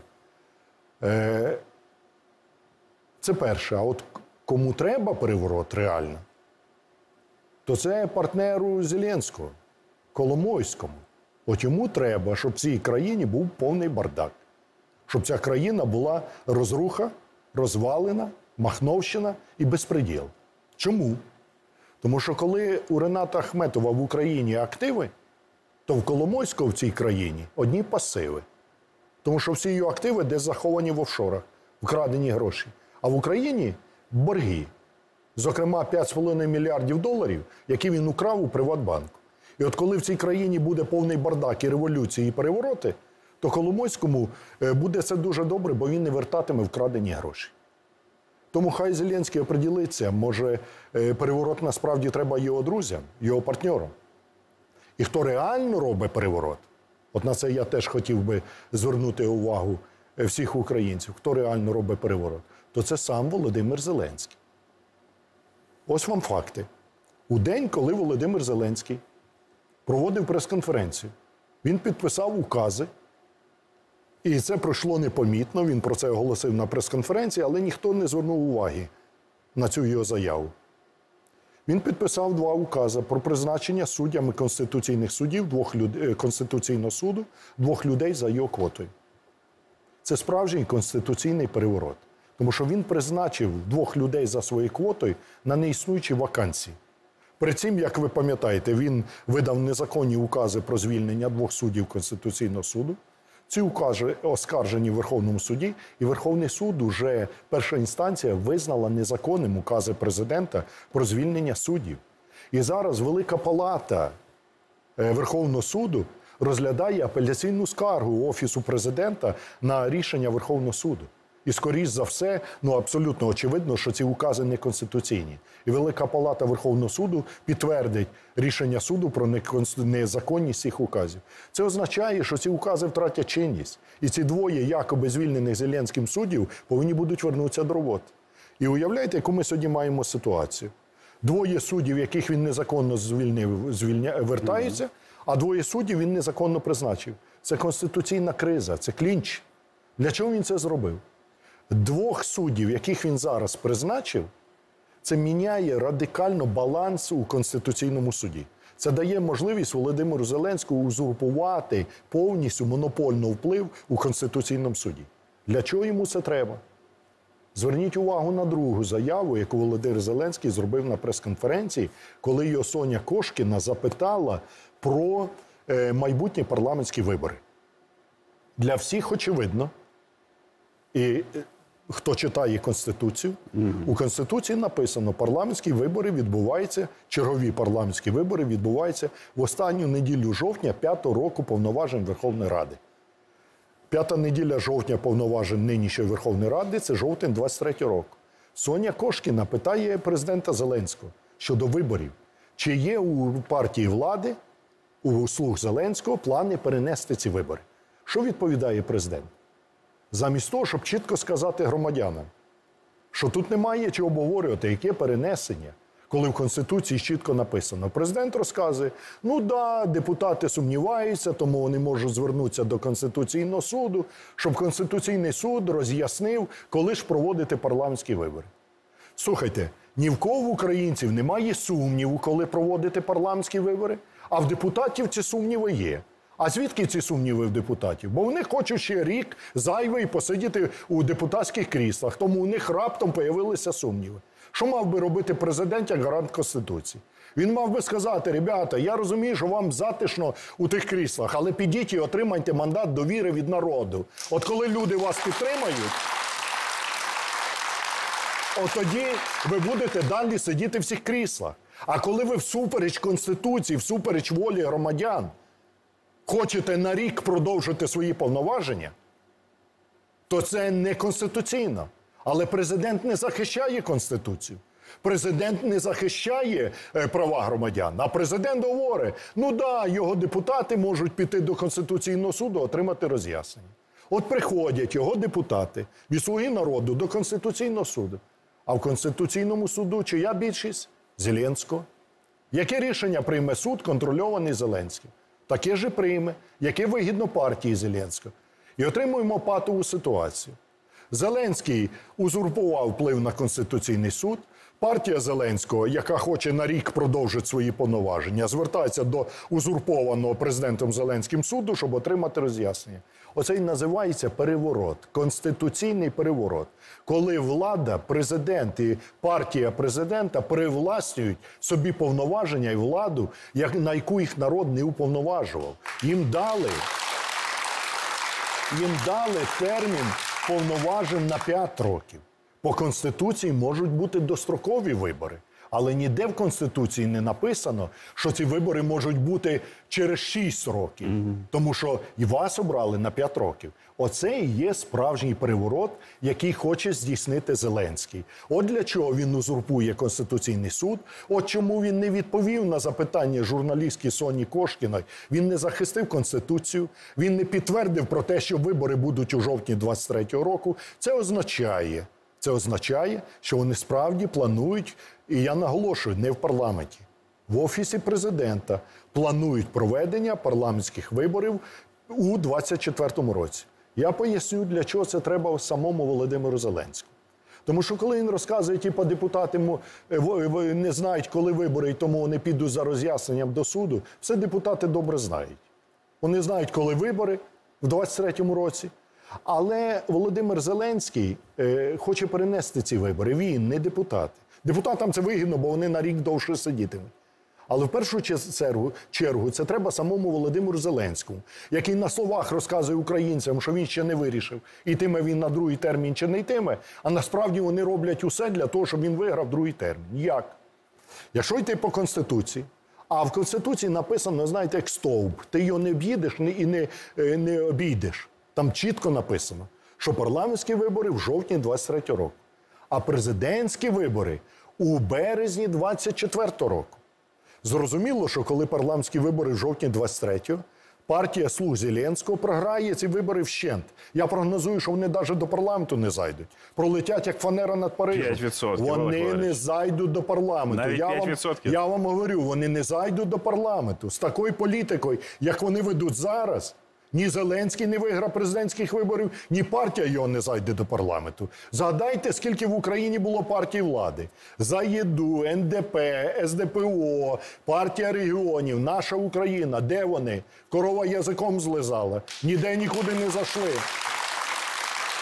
Speaker 2: Це перше. А от кому треба переворот реально, то це партнеру Зеленського, Коломойському. От йому треба, щоб в цій країні був повний бардак. Щоб ця країна була розруха, розвалена, махновщина і безпреділ. Чому? Тому що коли у Рената Ахметова в Україні активи, то в Коломойського в цій країні одні пасиви. Тому що всі його активи десь заховані в офшорах, вкрадені гроші. А в Україні борги. Зокрема, $5,5 мільярдів, які він украв у Приватбанку. І от коли в цій країні буде повний бардак і революції, і перевороти, то Коломойському буде це дуже добре, бо він не вертатиме вкрадені гроші. Тому хай Зеленський оприділиться, може переворот насправді треба його друзям, його партнерам. І хто реально робить переворот, от на це я теж хотів би звернути увагу всіх українців, хто реально робить переворот, то це сам Володимир Зеленський. Ось вам факти. У день, коли Володимир Зеленський проводив прес-конференцію, він підписав укази, і це пройшло непомітно, він про це оголосив на прес-конференції, але ніхто не звернув уваги на цю його заяву. Він підписав 2 укази про призначення суддями конституційних судів, Конституційного суду, 2 людей за його квотою. Це справжній конституційний переворот. Тому що він призначив 2 людей за своєю квотою на неіснуючі вакансії. При цим, як ви пам'ятаєте, він видав незаконні укази про звільнення 2 суддів Конституційного суду. Ці укази оскаржені в Верховному суді, і Верховний суд уже, перша інстанція, визнала незаконним укази президента про звільнення суддів. І зараз Велика Палата Верховного суду розглядає апеляційну скаргу Офісу президента на рішення Верховного суду. І, скоріш за все, абсолютно очевидно, що ці укази неконституційні. І Велика Палата Верховного суду підтвердить рішення суду про незаконність цих указів. Це означає, що ці укази втратять чинність. І ці 2 якоби звільнених Зеленським суддів повинні будуть вернутися до роботи. І уявляєте, яку ми сьогодні маємо ситуацію? 2 суддів, яких він незаконно звільнив, вертаються, а 2 суддів він незаконно призначив. Це конституційна криза, це клінч. Для чого він це зробив? 2 суддів, яких він зараз призначив, це міняє радикально баланс у Конституційному суді. Це дає можливість Володимиру Зеленському узурпувати повністю монопольний вплив у Конституційному суді. Для чого йому це треба? Зверніть увагу на другу заяву, яку Володимир Зеленський зробив на прес-конференції, коли його Соня Кошкіна запитала про майбутні парламентські вибори. Для всіх очевидно, і хто читає Конституцію, у Конституції написано, парламентські вибори відбуваються, чергові парламентські вибори відбуваються в останню неділю жовтня 5-го року повноважень Верховної Ради. 5-та неділя жовтня повноважень нинішньої Верховної Ради – це жовтень 23 року. Соня Кошкіна питає президента Зеленського щодо виборів. Чи є у партії влади, у «Слуг» Зеленського, плани перенести ці вибори? Що відповідає президент? Замість того, щоб чітко сказати громадянам, що тут немає чого обговорювати, яке перенесення, коли в Конституції чітко написано. Президент розказує, ну да, депутати сумніваються, тому вони можуть звернутися до Конституційного суду, щоб Конституційний суд роз'яснив, коли ж проводити парламентські вибори. Слухайте, ні в кого в українців немає сумніву, коли проводити парламентські вибори, а в депутатів ці сумніви є. А звідки ці сумніви в депутатів? Бо вони хочуть ще рік зайвий посидіти у депутатських кріслах, тому у них раптом появилися сумніви. Що мав би робити президент як гарант Конституції? Він мав би сказати, ребята, я розумію, що вам затишно у тих кріслах, але підіть і отримайте мандат довіри від народу. От коли люди вас підтримають, от тоді ви будете далі сидіти в цих кріслах. А коли ви всупереч Конституції, всупереч волі громадян, хочете на рік продовжити свої повноваження, то це не конституційно. Але президент не захищає Конституцію. Президент не захищає права громадян. А президент говорить, ну да, його депутати можуть піти до Конституційного суду, отримати роз'яснення. От приходять його депутати від «Слуги народу» до Конституційного суду. А в Конституційному суду чия більшість? Зеленського. Яке рішення прийме суд, контрольований Зеленським? Таке ж і прийме, яке вигідно партії Зеленського. І отримуємо патову ситуацію. Зеленський узурпував вплив на Конституційний суд. Партія Зеленського, яка хоче на рік продовжити свої повноваження, звертається до узурпованого президентом Зеленським суду, щоб отримати роз'яснення. Оце і називається переворот, конституційний переворот. Коли влада, президент і партія президента привласнюють собі повноваження і владу, на яку їх народ не уповноважував. Їм дали термін повноважень на 5 років. По Конституції можуть бути дострокові вибори. Але ніде в Конституції не написано, що ці вибори можуть бути через 6 років. Тому що і вас обрали на 5 років. Оце і є справжній переворот, який хоче здійснити Зеленський. От для чого він узурпує Конституційний суд, от чому він не відповів на запитання журналістки Соні Кошкіної. Він не захистив Конституцію, він не підтвердив про те, що вибори будуть у жовтні 23-го року. Це означає, що вони справді планують, і я наголошую, не в парламенті, в Офісі президента планують проведення парламентських виборів у 24-му році. Я поясню, для чого це треба самому Володимиру Зеленському. Тому що коли він розказує, депутати не знають, коли вибори, і тому вони підуть за роз'ясненням до суду, все депутати добре знають. Вони знають, коли вибори в 23-му році. Але Володимир Зеленський хоче перенести ці вибори. Він, не депутати. Депутатам це вигідно, бо вони на рік довше сидітимуть. Але в першу чергу це треба самому Володимиру Зеленському, який на словах розказує українцям, що він ще не вирішив, йтиме він на другий термін чи не йтиме, а насправді вони роблять усе для того, щоб він виграв другий термін. Як? Якщо йти по Конституції, а в Конституції написано, знаєте, як стовп, ти його не об'їдеш і не обійдеш. Там чітко написано, що парламентські вибори в жовтні 23 року, а президентські вибори у березні 24 року. Зрозуміло, що коли парламентські вибори в жовтні 23-го, партія «Слуг» Зеленського програє ці вибори вщент. Я прогнозую, що вони навіть до парламенту не зайдуть. Пролетять, як фанера над Парижем.
Speaker 1: 5%,
Speaker 2: вони не зайдуть до парламенту.
Speaker 1: Навіть 5%?
Speaker 2: Я вам говорю, вони не зайдуть до парламенту. З такою політикою, як вони ведуть зараз, ні Зеленський не виграв президентських виборів, ні партія його не зайде до парламенту. Згадайте, скільки в Україні було партій влади. За єду, НДП, СДПО, партія регіонів, наша Україна. Де вони? Корова язиком злизала. Ніде нікуди не зайшли.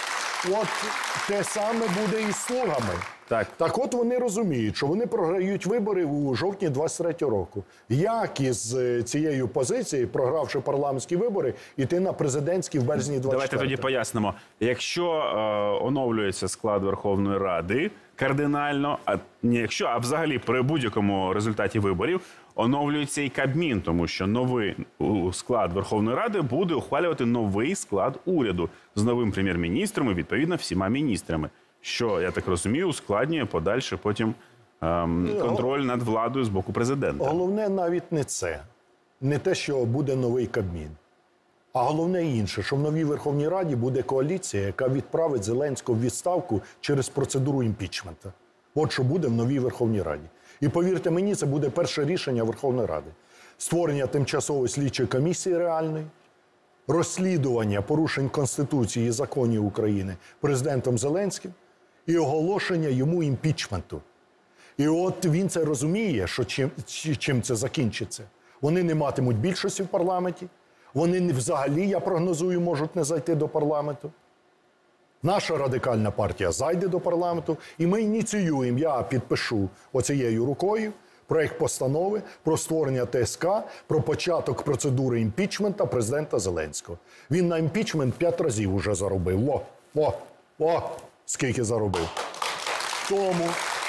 Speaker 2: от те саме буде і з «Слугами».
Speaker 1: Так.
Speaker 2: от вони розуміють, що вони програють вибори у жовтні 23-го року. Як із цією позиції, програвши парламентські вибори, іти на президентські в березні 24-го?
Speaker 1: Давайте тоді пояснимо. Якщо оновлюється склад Верховної Ради кардинально, а взагалі при будь-якому результаті виборів, оновлюється і Кабмін, тому що новий склад Верховної Ради буде ухвалювати новий склад уряду з новим прем'єр-міністром і, відповідно, всіма міністрами. Що, я так розумію, ускладнює подальше потім контроль над владою з боку президента.
Speaker 2: Головне навіть не це. Не те, що буде новий Кабмін. А головне інше, що в новій Верховній Раді буде коаліція, яка відправить Зеленського в відставку через процедуру імпічменту. От що буде в новій Верховній Раді. І повірте мені, це буде перше рішення Верховної Ради. Створення тимчасової слідчої комісії реальної, розслідування порушень Конституції і законів України президентом Зеленським і оголошення йому імпічменту. І от він це розуміє, що чим це закінчиться. Вони не матимуть більшості в парламенті, вони взагалі, я прогнозую, можуть не зайти до парламенту. Наша Радикальна партія зайде до парламенту, і ми ініціюємо, я підпишу оцією рукою проект постанови про створення ТСК, про початок процедури імпічменту президента Зеленського. Він на імпічмент 5 разів уже заробив. Скільки заробив. Тому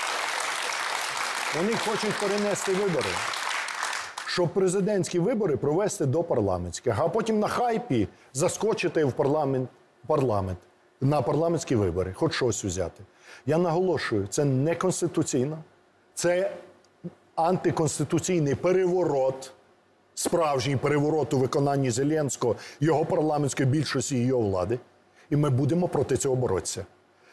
Speaker 2: вони хочуть перенести вибори, щоб президентські вибори провести до парламентських, а потім на хайпі заскочити в парламент на парламентські вибори, хоч щось взяти. Я наголошую, це не конституційно, це антиконституційний переворот, справжній переворот у виконанні Зеленського, його парламентської більшості і його влади. І ми будемо проти цього боротися.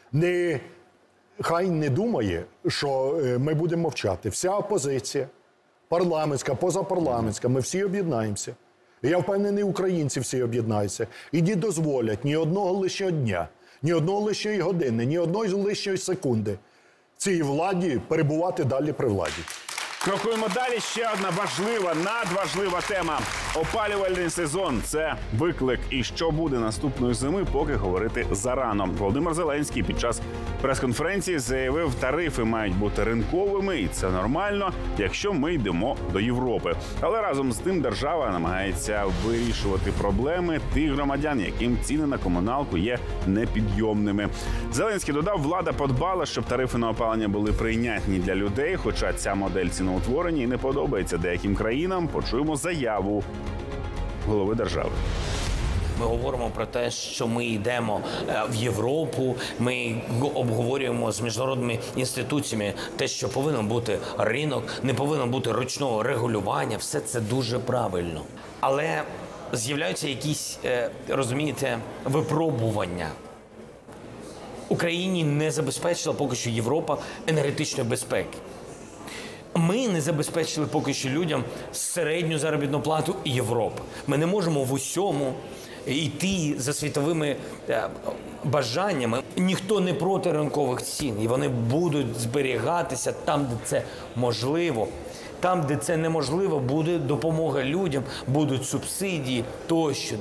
Speaker 2: Хай не думає, що ми будемо мовчати. Вся опозиція, парламентська, позапарламентська, ми всі об'єднаємося. І я впевнений, українці всі об'єднаються. І не дозволять ні одного лишнього дня, ні одного лишньої години, ні одної лишньої секунди цій владі перебувати далі при владі.
Speaker 1: Крокуємо далі. Ще одна важлива, надважлива тема. Опалювальний сезон – це виклик. І що буде наступної зими, поки говорити зарано. Володимир Зеленський під час прес-конференції заявив, тарифи мають бути ринковими, і це нормально, якщо ми йдемо до Європи. Але разом з тим держава намагається вирішувати проблеми тих громадян, яким ціни на комуналку є непідйомними. Зеленський додав, влада подбала, щоб тарифи на опалення були прийнятні для людей, хоча ця модель ціноутворення і не подобається деяким країнам. Почуємо заяву голови держави.
Speaker 3: Ми говоримо про те, що ми йдемо в Європу, ми обговорюємо з міжнародними інституціями те, що повинен бути ринок, не повинно бути ручного регулювання. Все це дуже правильно. Але з'являються якісь, розумієте, випробування. Україні не забезпечила поки що Європа енергетичної безпеки. Ми не забезпечили поки що людям середню заробітну плату Європи. Ми не можемо в усьому йти за світовими бажаннями. Ніхто не проти ринкових цін, і вони будуть зберігатися там, де це можливо. Там, де це неможливо, буде допомога людям, будуть субсидії тощо.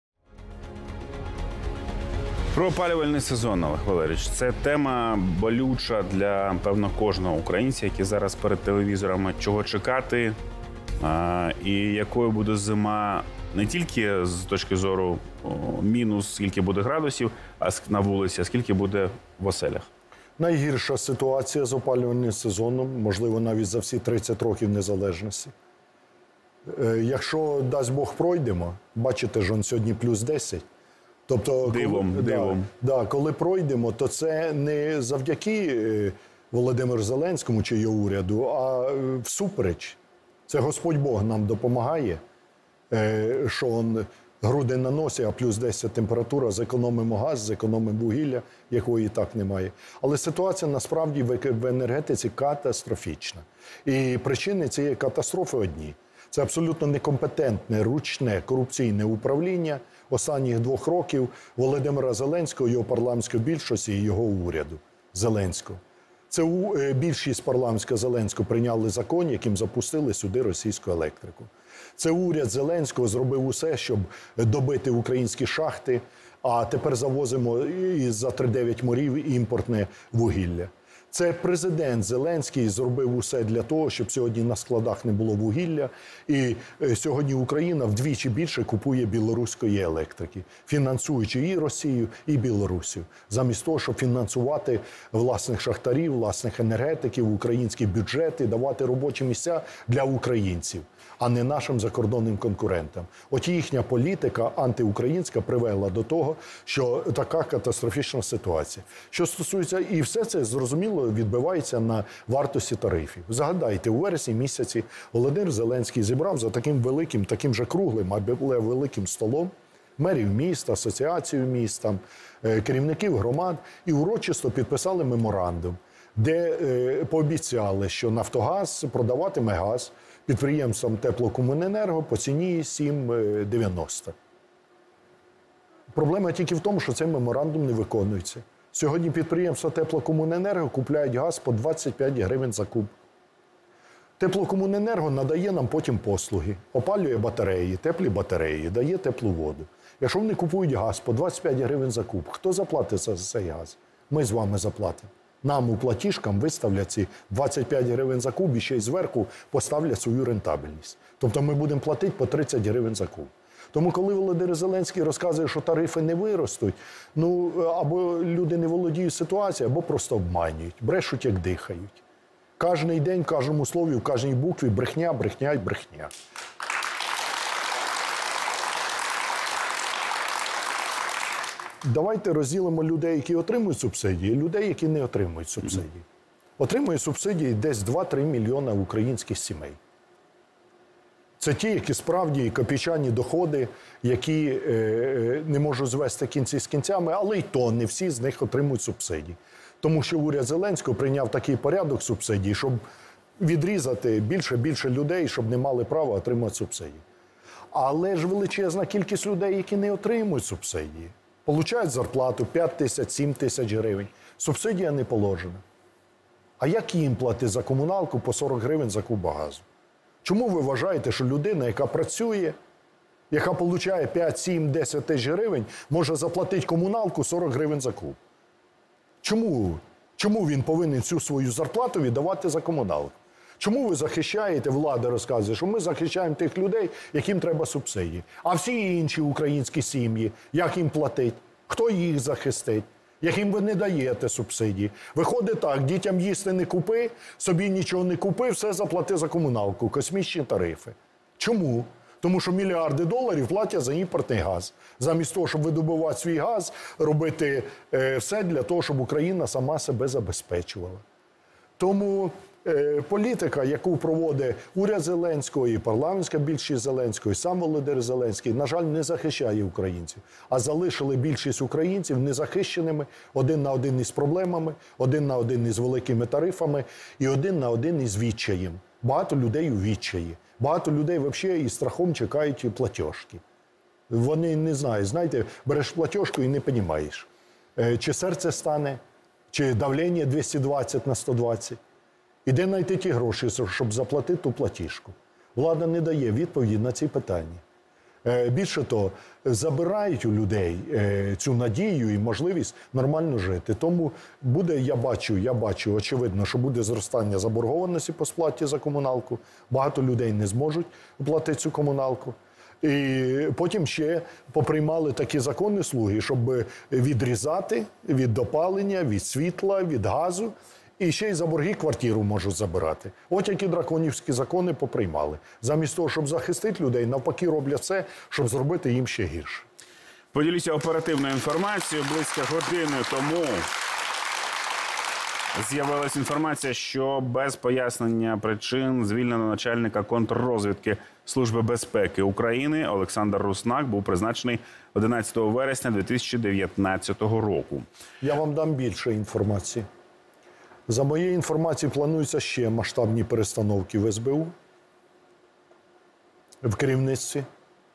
Speaker 1: Про опалювальний сезон, Олег Валерійович, це тема болюча для, певно, кожного українця, який зараз перед телевізорами. Чого чекати і якою буде зима не тільки з точки зору мінус, скільки буде градусів на вулиці, а скільки буде в оселях?
Speaker 2: Найгірша ситуація з опалювальним сезоном, можливо, навіть за всі 30 років незалежності. Якщо, дасть Бог, пройдемо, бачите, ж он сьогодні плюс 10. Тобто,
Speaker 1: дивом.
Speaker 2: Коли пройдемо, то це не завдяки Володимиру Зеленському чи його уряду, а всупереч. Це Господь Бог нам допомагає, що он грудень на носі, а плюс 10 температура, зекономимо газ, зекономимо вугілля, якої і так немає. Але ситуація насправді в енергетиці катастрофічна. І причини цієї катастрофи одні. Це абсолютно некомпетентне, ручне, корупційне управління останніх 2 років Володимира Зеленського, його парламентської більшості і його уряду Зеленського. Це більшість парламентська Зеленського прийняли закон, яким запустили сюди російську електрику. Це уряд Зеленського зробив усе, щоб добити українські шахти, а тепер завозимо із-за 3-9 морів імпортне вугілля. Це президент Зеленський зробив усе для того, щоб сьогодні на складах не було вугілля. І сьогодні Україна вдвічі більше купує білоруської електрики, фінансуючи і Росію, і Білорусію. Замість того, щоб фінансувати власних шахтарів, власних енергетиків, українські бюджети, давати робочі місця для українців, а не нашим закордонним конкурентам. От їхня політика антиукраїнська привела до того, що така катастрофічна ситуація. Що стосується, і все це, зрозуміло, відбивається на вартості тарифів. Згадайте, у вересні місяці Володимир Зеленський зібрав за таким великим, таким же круглим, але великим столом мерів міст, асоціацію міст, там, керівників громад і урочисто підписали меморандум, де пообіцяли, що «Нафтогаз» продаватиме газ підприємствам теплокомуненерго по ціні 7,90. Проблема тільки в тому, що цей меморандум не виконується. Сьогодні підприємства теплокомуненерго купляють газ по 25 гривень за куб. Теплокомуненерго надає нам потім послуги, опалює батареї, теплі батареї, дає теплу воду. Якщо вони купують газ по 25 гривень за куб, хто заплатить за цей газ? Ми з вами заплатимо. Нам у платіжкам виставлять ці 25 гривень за куб і ще й зверху поставлять свою рентабельність. Тобто ми будемо платити по 30 гривень за куб. Тому коли Володимир Зеленський розказує, що тарифи не виростуть, ну або люди не володіють ситуацією, або просто обманюють, брешуть, як дихають. Кожний день, в кожному слові, в кожній букві брехня, брехня і брехня. Давайте розділимо людей, які отримують субсидії, і людей, які не отримують субсидії. Отримує субсидії десь 2-3 мільйона українських сімей. Це ті, які справді копійчані доходи, які не можуть звести кінці з кінцями, але й то не всі з них отримують субсидії. Тому що уряд Зеленського прийняв такий порядок субсидій, щоб відрізати більше людей, щоб не мали права отримати субсидії. Але ж величезна кількість людей, які не отримують субсидії. Получають зарплату 5 тисяч, 7 тисяч гривень. Субсидія не положена. А як їм платити за комуналку по 40 гривень за куб газу? Чому ви вважаєте, що людина, яка працює, яка отримує 5, 7, 10 тисяч гривень, може заплатити комуналку 40 гривень за куб? Чому? Чому він повинен всю свою зарплату віддавати за комуналку? Чому ви захищаєте, влада розказує, що ми захищаємо тих людей, яким треба субсидії? А всі інші українські сім'ї, як їм платить? Хто їх захистить? Яким ви не даєте субсидії? Виходить так, дітям їсти не купи, собі нічого не купи, все заплати за комуналку, космічні тарифи. Чому? Тому що мільярди доларів платять за імпортний газ. Замість того, щоб видобувати свій газ, робити все для того, щоб Україна сама себе забезпечувала. Тому політика, яку проводить уряд Зеленського і парламентська більшість Зеленського, і сам Володимир Зеленський, на жаль, не захищає українців, а залишили більшість українців незахищеними, один на один із проблемами, один на один із великими тарифами і один на один із відчаєм. Багато людей у відчаї. Багато людей взагалі із страхом чекають платіжки. Вони не знають, знаєте, береш платіжку і не розумієш, чи серце стане, чи давлення 220 на 120. Іде знайти ті гроші, щоб заплатити ту платіжку. Влада не дає відповіді на ці питання. Більше того, забирають у людей цю надію і можливість нормально жити. Тому буде, я бачу, очевидно, що буде зростання заборгованості по сплаті за комуналку. Багато людей не зможуть оплатити цю комуналку. І потім ще поприймали такі закони слуги, щоб відрізати від опалення, від світла, від газу. І ще й за борги квартиру можуть забирати. От які драконівські закони поприймали. Замість того, щоб захистити людей, навпаки роблять все, щоб зробити їм ще гірше.
Speaker 1: Поділюся оперативною інформацією. Близько години тому з'явилася інформація, що без пояснення причин звільнено начальника контррозвідки Служби безпеки України Олександр Руснак був призначений 11 вересня 2019 року.
Speaker 2: Я вам дам більше інформації. За моєю інформацією, плануються ще масштабні перестановки в СБУ, в керівництві,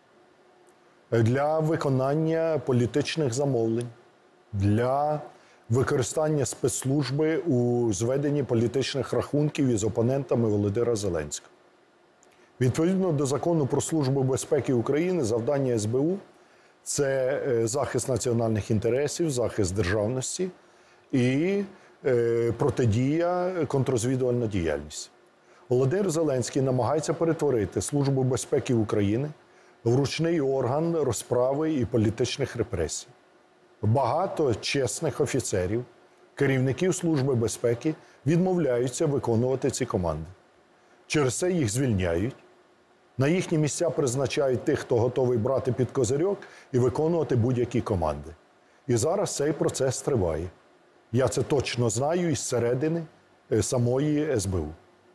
Speaker 2: для виконання політичних замовлень, для використання спецслужби у зведенні політичних рахунків із опонентами Володимира Зеленського. Відповідно до Закону про Службу безпеки України, завдання СБУ – це захист національних інтересів, захист державності і протидія, контррозвідувальна діяльність. Володимир Зеленський намагається перетворити Службу безпеки України в ручний орган розправи і політичних репресій. Багато чесних офіцерів, керівників Служби безпеки відмовляються виконувати ці команди. Через це їх звільняють. На їхні місця призначають тих, хто готовий брати під козирьок і виконувати будь-які команди. І зараз цей процес триває. Я це точно знаю із середини самої СБУ.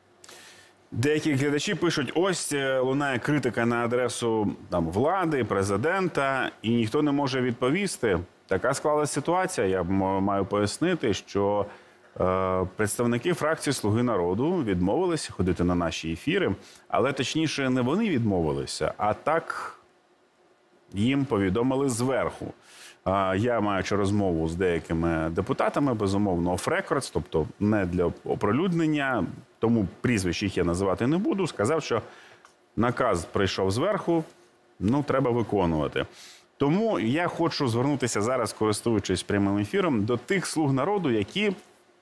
Speaker 1: Деякі глядачі пишуть, ось лунає критика на адресу влади, президента, і ніхто не може відповісти. Така склалася ситуація. Я маю пояснити, що представники фракції «Слуги народу» відмовилися ходити на наші ефіри, але точніше не вони відмовилися, а так їм повідомили зверху. Я маючи розмову з деякими депутатами, безумовно, off-records, тобто не для оприлюднення, тому прізвищ їх я називати не буду, сказав, що наказ прийшов зверху, треба виконувати. Тому я хочу звернутися зараз, користуючись прямим ефіром, до тих «Слуг народу», які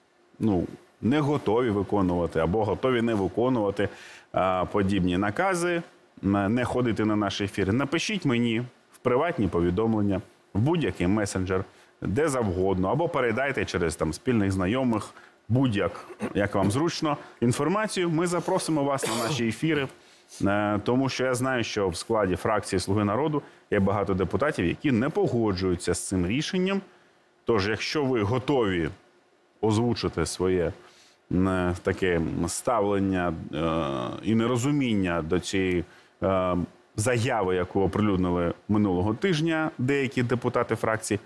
Speaker 1: не готові виконувати або готові не виконувати подібні накази, не ходити на наші ефіри. Напишіть мені в приватні повідомлення, в будь-який месенджер, де завгодно, або передайте через спільних знайомих, як вам зручно, інформацію. Ми запросимо вас на наші ефіри, тому що я знаю, що в складі фракції «Слуги народу» є багато депутатів, які не погоджуються з цим рішенням. Тож, якщо ви готові озвучити своє таке ставлення і нерозуміння до цієї заяви, яку оприлюднили минулого тижня деякі депутати фракції,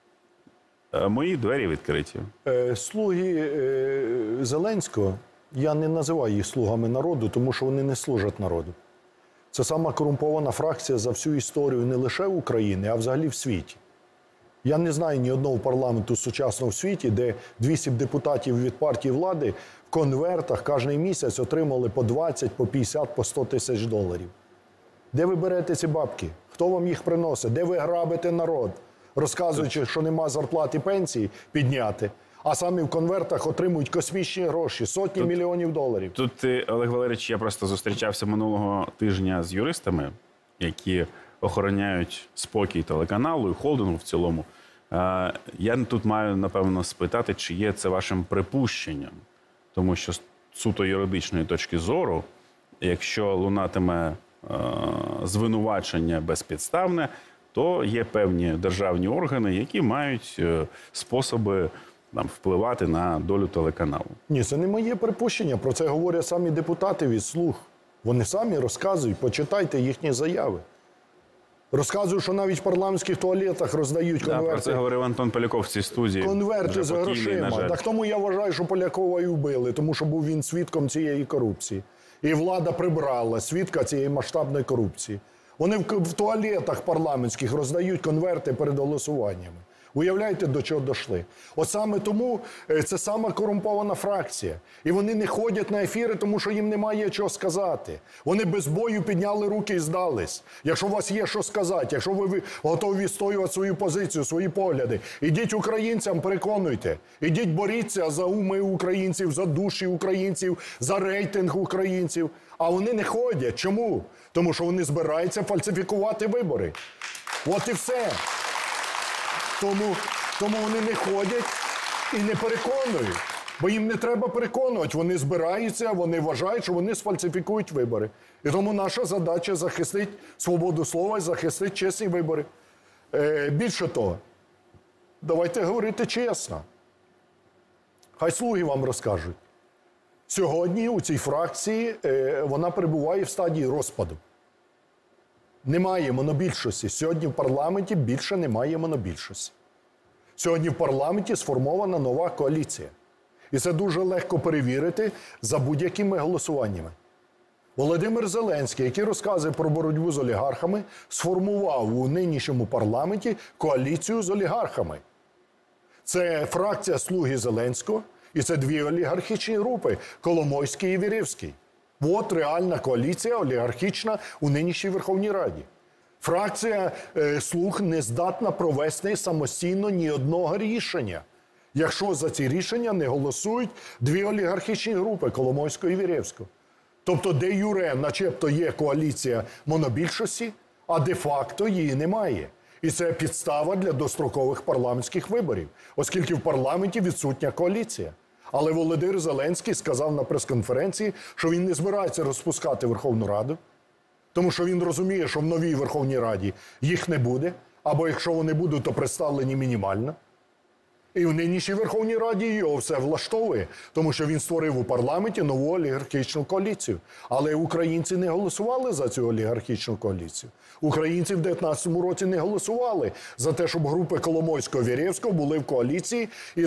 Speaker 1: мої двері відкриті.
Speaker 2: Слуги Зеленського, я не називаю їх слугами народу, тому що вони не служать народу. Це сама корумпована фракція за всю історію не лише України, а взагалі в світі. Я не знаю ні одного парламенту сучасного в світі, де 200 депутатів від партії влади в конвертах кожен місяць отримали по 20, по 50, по 100 тисяч доларів. Де ви берете ці бабки? Хто вам їх приносить? Де ви грабите народ? Розказуючи, що нема зарплати, пенсії підняти, а самі в конвертах отримують космічні гроші, сотні мільйонів доларів.
Speaker 1: Тут, Олег Валерійович, я просто зустрічався минулого тижня з юристами, які охороняють спокій телеканалу і холдингу в цілому. Я тут маю, напевно, спитати, чи є це вашим припущенням. Тому що з суто юридичної точки зору, якщо лунатиме звинувачення безпідставне, то є певні державні органи, які мають способи впливати на долю телеканалу.
Speaker 2: Ні, це не моє припущення. Про це говорять самі депутати від «Слуг». Вони самі розказують, почитайте їхні заяви. Розказують, що навіть в парламентських туалетах роздають конверти.
Speaker 1: Про це говорив Антон Поляков в цій студії.
Speaker 2: Конверти з грошима. Так тому я вважаю, що Полякова і вбили, тому що був він свідком цієї корупції. І влада прибрала свідка цієї масштабної корупції. Вони в туалетах парламентських роздають конверти перед голосуваннями. Уявляєте, до чого дійшли? От саме тому це сама корумпована фракція. І вони не ходять на ефіри, тому що їм немає чого сказати. Вони без бою підняли руки і здались. Якщо у вас є що сказати, якщо ви готові відстоювати свою позицію, свої погляди, ідіть українцям, переконуйте. Ідіть боріться за уми українців, за душі українців, за рейтинг українців. А вони не ходять. Чому? Тому що вони збираються фальсифікувати вибори. От і все. Тому вони не ходять і не переконують. Бо їм не треба переконувати. Вони збираються, вони вважають, що вони сфальсифікують вибори. І тому наша задача – захистити свободу слова і захистити чесні вибори. Більше того, давайте говорити чесно. Хай слуги вам розкажуть. Сьогодні у цій фракції вона перебуває в стадії розпаду. Немає монобільшості. Сьогодні в парламенті більше немає монобільшості. Сьогодні в парламенті сформована нова коаліція. І це дуже легко перевірити за будь-якими голосуваннями. Володимир Зеленський, який розказує про боротьбу з олігархами, сформував у нинішньому парламенті коаліцію з олігархами. Це фракція «Слуги Зеленського» і це дві олігархічні групи – Коломойський і Вірівський. От реальна коаліція олігархічна у нинішній Верховній Раді. Фракція «Слуг» не здатна провести самостійно ні одного рішення, якщо за ці рішення не голосують дві олігархічні групи – Коломойського і Віревського. Тобто де юре начебто є коаліція монобільшості, а де-факто її немає. І це підстава для дострокових парламентських виборів, оскільки в парламенті відсутня коаліція. Але Володимир Зеленський сказав на прес-конференції, що він не збирається розпускати Верховну Раду, тому що він розуміє, що в новій Верховній Раді їх не буде, або якщо вони будуть, то представлені мінімально. І в нинішній Верховній Раді його все влаштовує, тому що він створив у парламенті нову олігархічну коаліцію. Але українці не голосували за цю олігархічну коаліцію. Українці в 2019 році не голосували за те, щоб групи Коломойського і Віревського були в коаліції із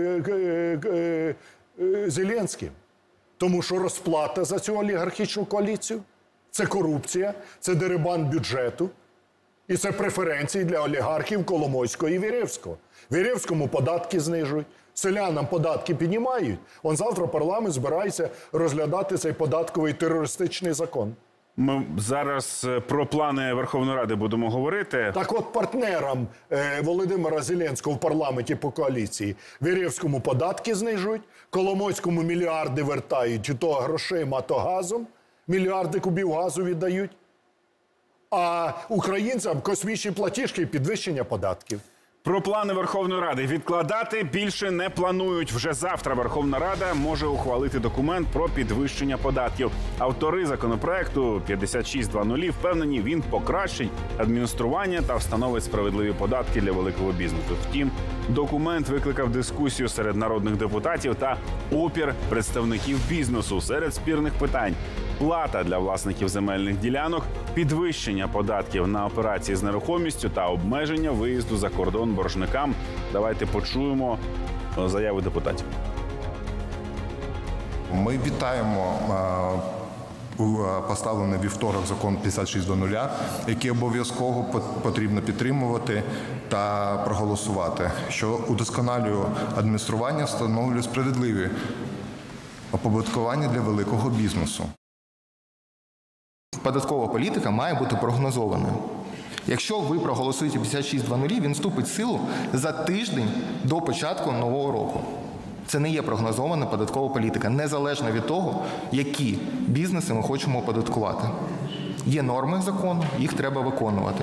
Speaker 2: Зеленським. Тому що розплата за цю олігархічну коаліцію – це корупція, це дерибан бюджету. І це преференції для олігархів Коломойського і Віревського. Віревському податки знижують, селянам податки піднімають. Он завтра парламент збирається розглядати цей податковий терористичний закон.
Speaker 1: Ми зараз про плани Верховної Ради будемо говорити.
Speaker 2: Так от партнерам Володимира Зеленського в парламенті по коаліції Віревському податки знижують, Коломойському мільярди вертають, то грошима, то газом, мільярди кубів газу віддають. А українцям космічні платіжки і підвищення податків.
Speaker 1: Про плани Верховної Ради відкладати більше не планують. Вже завтра Верховна Рада може ухвалити документ про підвищення податків. Автори законопроекту 5600 впевнені, він покращить адміністрування та встановить справедливі податки для великого бізнесу. Втім, документ викликав дискусію серед народних депутатів та опір представників бізнесу. Серед спірних питань – плата для власників земельних ділянок, підвищення податків на операції з нерухомістю та обмеження виїзду за кордон боржникам. Давайте почуємо заяви депутатів.
Speaker 7: Ми вітаємо поставлений вівторок закон 5600, який обов'язково потрібно підтримувати та проголосувати, що удосконалює адміністрування, встановлює справедливі оподаткування для великого бізнесу.
Speaker 8: Податкова політика має бути прогнозованою. Якщо ви проголосуєте 5600, він вступить в силу за тиждень до початку нового року. Це не є прогнозована податкова політика, незалежно від того, які бізнеси ми хочемо оподаткувати. Є норми закону, їх треба виконувати.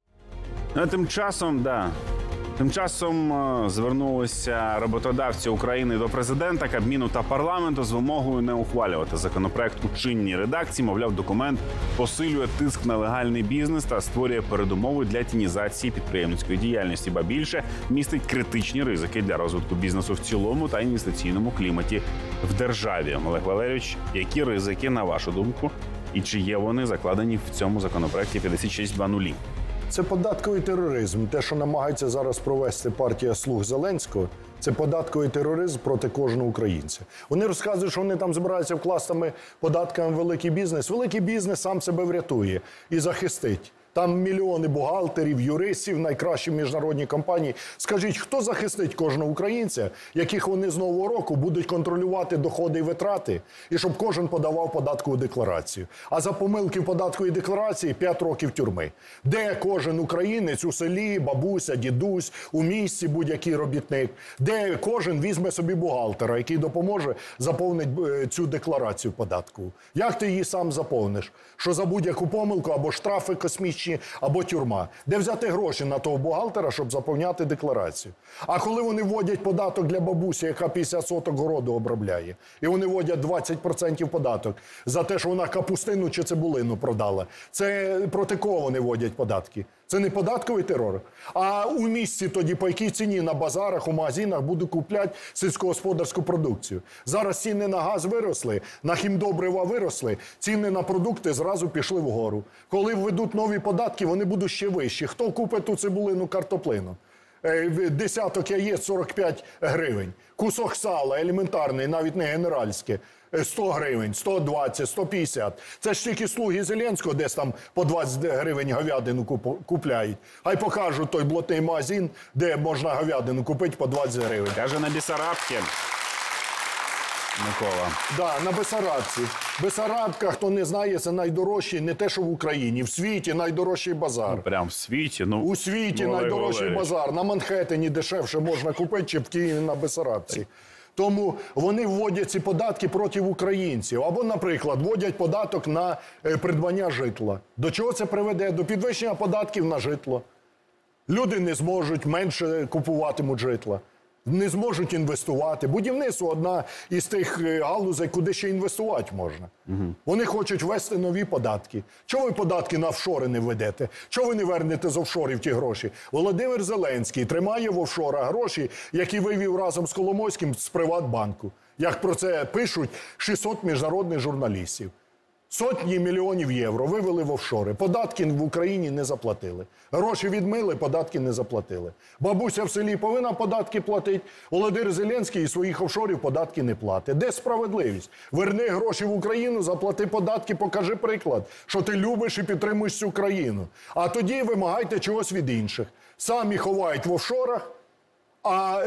Speaker 1: Тим часом звернулися роботодавці України до президента, Кабміну та парламенту з вимогою не ухвалювати законопроект у чинній редакції. Мовляв, документ посилює тиск на легальний бізнес та створює передумови для тінізації підприємницької діяльності, ба більше містить критичні ризики для розвитку бізнесу в цілому та інвестиційному кліматі в державі. Олег Валерійович, які ризики, на вашу думку, і чи є вони закладені в цьому законопроекті 5600?
Speaker 2: Це податковий тероризм. Те, що намагається зараз провести партія «Слуг» Зеленського, це податковий тероризм проти кожного українця. Вони розказують, що вони там збираються вкластими податками в великий бізнес. Великий бізнес сам себе врятує і захистить. Там мільйони бухгалтерів, юристів, найкращі міжнародні компанії. Скажіть, хто захистить кожного українця, яких вони з Нового року будуть контролювати доходи і витрати, і щоб кожен подавав податкову декларацію. А за помилки в податковій декларації 5 років тюрми. Де кожен українець у селі, бабуся, дідусь, у місті будь-який робітник, де кожен візьме собі бухгалтера, який допоможе заповнити цю декларацію податкову. Як ти її сам заповниш? Що за будь-яку помилку або штрафи космічні, або тюрма. Де взяти гроші на того бухгалтера, щоб заповняти декларацію? А коли вони вводять податок для бабусі, яка 50 соток городу обробляє, і вони вводять 20% податок за те, що вона капустину чи цибулину продала, це проти кого вони вводять податки? Це не податковий терор? А у місті тоді по якій ціні на базарах, у магазинах будуть купляти сільськогосподарську продукцію? Зараз ціни на газ виросли, на хімдобрива виросли, ціни на продукти зразу пішли вгору. Коли введуть нові податки, вони будуть ще вищі. Хто купить ту цибулину, картоплину? Десяток яєць 45 гривень. Кусок сала елементарний, навіть не генеральське, 100 гривень, 120, 150. Це ж тільки слуги Зеленського десь там по 20 гривень говядину купляють. Хай покажуть той блатний магазин, де можна говядину купити по 20 гривень.
Speaker 1: Каже на Бісарабці. Микола.
Speaker 2: Да, на Бесарабці. Бесарабка, хто не знає, це найдорожчий, не те, що в Україні, в світі найдорожчий базар.
Speaker 1: Прям в світі. Ну,
Speaker 2: У світі
Speaker 1: Олег
Speaker 2: найдорожчий
Speaker 1: Валерійович.
Speaker 2: базар. На Манхеттені дешевше можна купити, чи в Києві на Бесарабці. Тому вони вводять ці податки проти українців. Або, наприклад, вводять податок на придбання житла. До чого це приведе? До підвищення податків на житло. Люди не зможуть, менше купуватимуть житла. Не зможуть інвестувати. Будівництво – одна із тих галузей, куди ще інвестувати можна. Вони хочуть ввести нові податки. Чого ви податки на офшори не введете? Чого ви не вернете з офшорів ті гроші? Володимир Зеленський тримає в офшорах гроші, які вивів разом з Коломойським з Приватбанку. Як про це пишуть 600 міжнародних журналістів. Сотні мільйонів євро вивели в офшори. Податки в Україні не заплатили. Гроші відмили, податки не заплатили. Бабуся в селі повинна податки платити. Володимир Зеленський із своїх офшорів податки не платить. Де справедливість? Верни гроші в Україну, заплати податки, покажи приклад, що ти любиш і підтримуєш цю країну. А тоді вимагайте чогось від інших. Самі ховають в офшорах. А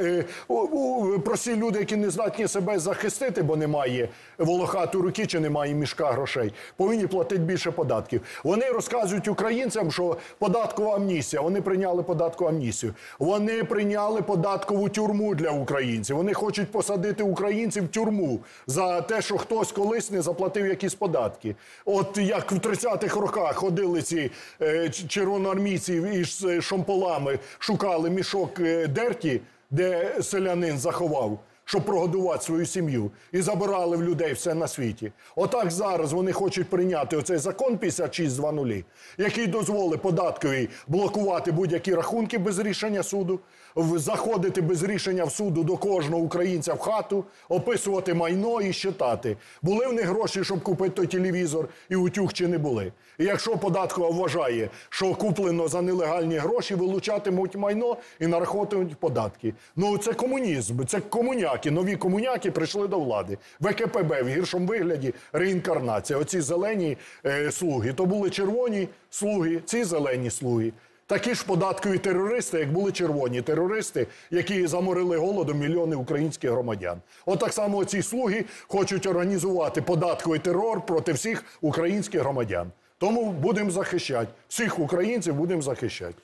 Speaker 2: прості люди, які не здатні себе захистити, бо немає волохатої руки чи немає мішка грошей, повинні платити більше податків. Вони розказують українцям, що податкова амністія. Вони прийняли податкову амністію. Вони прийняли податкову тюрму для українців. Вони хочуть посадити українців в тюрму за те, що хтось колись не заплатив якісь податки. От як в 30-х роках ходили ці червоноармійці із шомполами, шукали мішок дерті, де селянин заховав, щоб прогодувати свою сім'ю, і забирали в людей все на світі. Отак зараз вони хочуть прийняти оцей закон 56.2.0, який дозволить податковій блокувати будь-які рахунки без рішення суду, заходити без рішення в суду до кожного українця в хату, описувати майно і считати, були в них гроші, щоб купити той телевізор і утюг, чи не були. І якщо податкова вважає, що куплено за нелегальні гроші, вилучатимуть майно і нараховуватимуть податки. Ну це комунізм, це комуняки, нові комуняки прийшли до влади. ВКПБ в гіршому вигляді реінкарнація. Оці зелені слуги, то були червоні слуги, ці зелені слуги. Такі ж податкові терористи, як були червоні терористи, які заморили голодом мільйони українських громадян. От так само ці слуги хочуть організувати податковий терор проти всіх українських громадян. Тому будемо захищати. Всіх українців будемо захищати.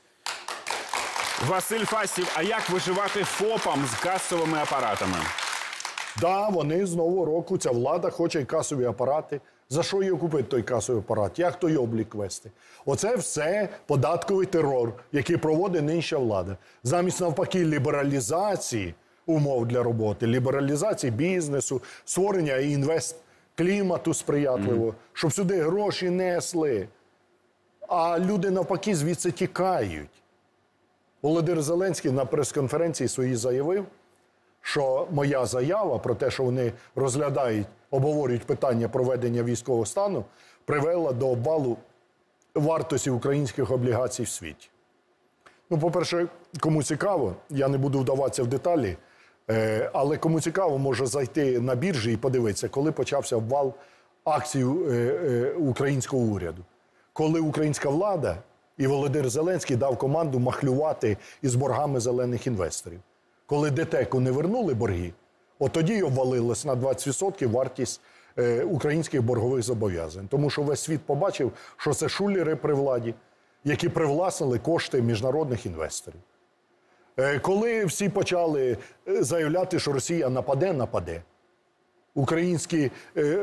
Speaker 1: Василь Фастів, а як виживати ФОПам з касовими апаратами?
Speaker 2: Да, вони з нового року, ця влада хоче й касові апарати. За що її купити той касовий апарат? Як той облік вести? Оце все податковий терор, який проводить нинішня влада. Замість навпаки лібералізації умов для роботи, лібералізації бізнесу, створення інвестклімату сприятливого, щоб сюди гроші несли. А люди навпаки звідси тікають. Володимир Зеленський на прес-конференції своїй заявив, що моя заява про те, що вони розглядають, обговорюють питання проведення військового стану, привела до обвалу вартості українських облігацій в світі. Ну, по-перше, кому цікаво, я не буду вдаватися в деталі, але кому цікаво, може зайти на біржі і подивитися, коли почався обвал акцій українського уряду. Коли українська влада і Володимир Зеленський дав команду махлювати із боргами зелених інвесторів. Коли ДТЕКу не вернули борги, от тоді й обвалилась на 20% вартість українських боргових зобов'язань. Тому що весь світ побачив, що це шулери при владі, які привласнили кошти міжнародних інвесторів. Коли всі почали заявляти, що Росія нападе, українські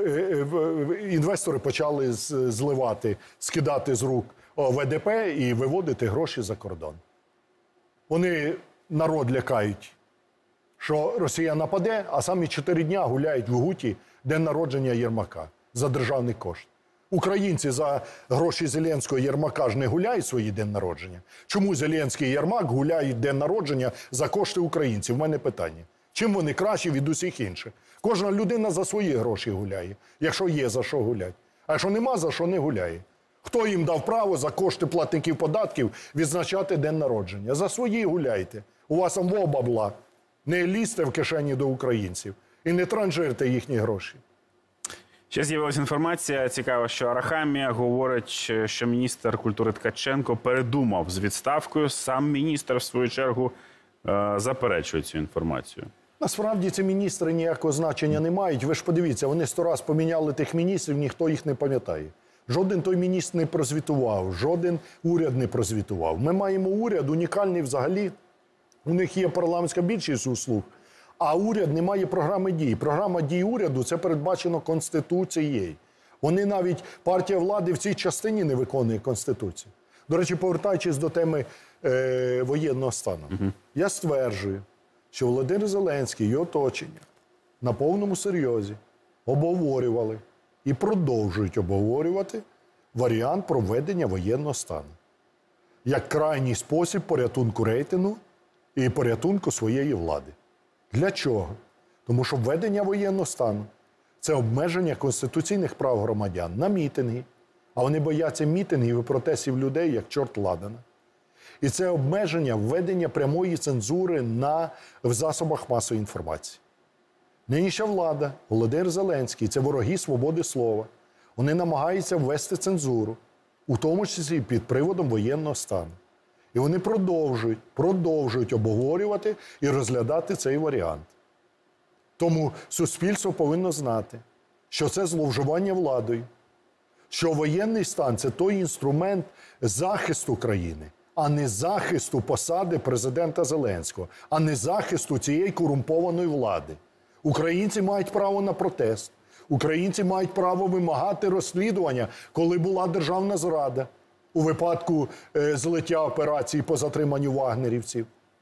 Speaker 2: інвестори почали зливати, скидати з рук ВДП і виводити гроші за кордон. Вони народ лякають, що Росія нападе, а самі 4 дня гуляють в Гуті день народження Єрмака за державний кошт. Українці за гроші Зеленського Єрмака ж не гуляють свої день народження. Чому Зеленський і Єрмак гуляють день народження за кошти українців? У мене питання. Чим вони кращі від усіх інших? Кожна людина за свої гроші гуляє, якщо є за що гуляти. А якщо нема, за що не гуляє. Хто їм дав право за кошти платників податків відзначати день народження? За свої гуляйте. У вас там бабла. Не лізьте в кишені до українців і не транжирте їхні гроші.
Speaker 1: Ще з'явилася інформація, цікаво, що Арахамія говорить, що міністр культури Ткаченко передумав з відставкою. Сам міністр, в свою чергу, заперечує цю інформацію.
Speaker 2: Насправді ці міністри ніякого значення не мають. Ви ж подивіться, вони 100 раз поміняли тих міністрів, ніхто їх не пам'ятає. Жоден той міністр не прозвітував, жоден уряд не прозвітував. Ми маємо уряд унікальний взагалі. У них є парламентська більшість услуг, а уряд не має програми дій. Програма дій уряду – це передбачено Конституцією. Вони навіть, партія влади в цій частині не виконує Конституцію. До речі, повертаючись до теми воєнного стану, я стверджую, що Володимир Зеленський і оточення на повному серйозі обговорювали і продовжують обговорювати варіант проведення воєнного стану як крайній спосіб порятунку рейтингу і порятунку своєї влади. Для чого? Тому що введення воєнного стану – це обмеження конституційних прав громадян на мітинги, а вони бояться мітингів і протестів людей, як чорт ладана. І це обмеження введення прямої цензури в засобах масової інформації. Нинішня влада, Володимир Зеленський – це вороги свободи слова. Вони намагаються ввести цензуру, у тому числі під приводом воєнного стану. І вони продовжують обговорювати і розглядати цей варіант. Тому суспільство повинно знати, що це зловживання владою, що воєнний стан – це той інструмент захисту країни, а не захисту посади президента Зеленського, а не захисту цієї корумпованої влади. Українці мають право на протест. Українці мають право вимагати розслідування, коли була державна зрада у випадку злиття операції по затриманню вагнерівців.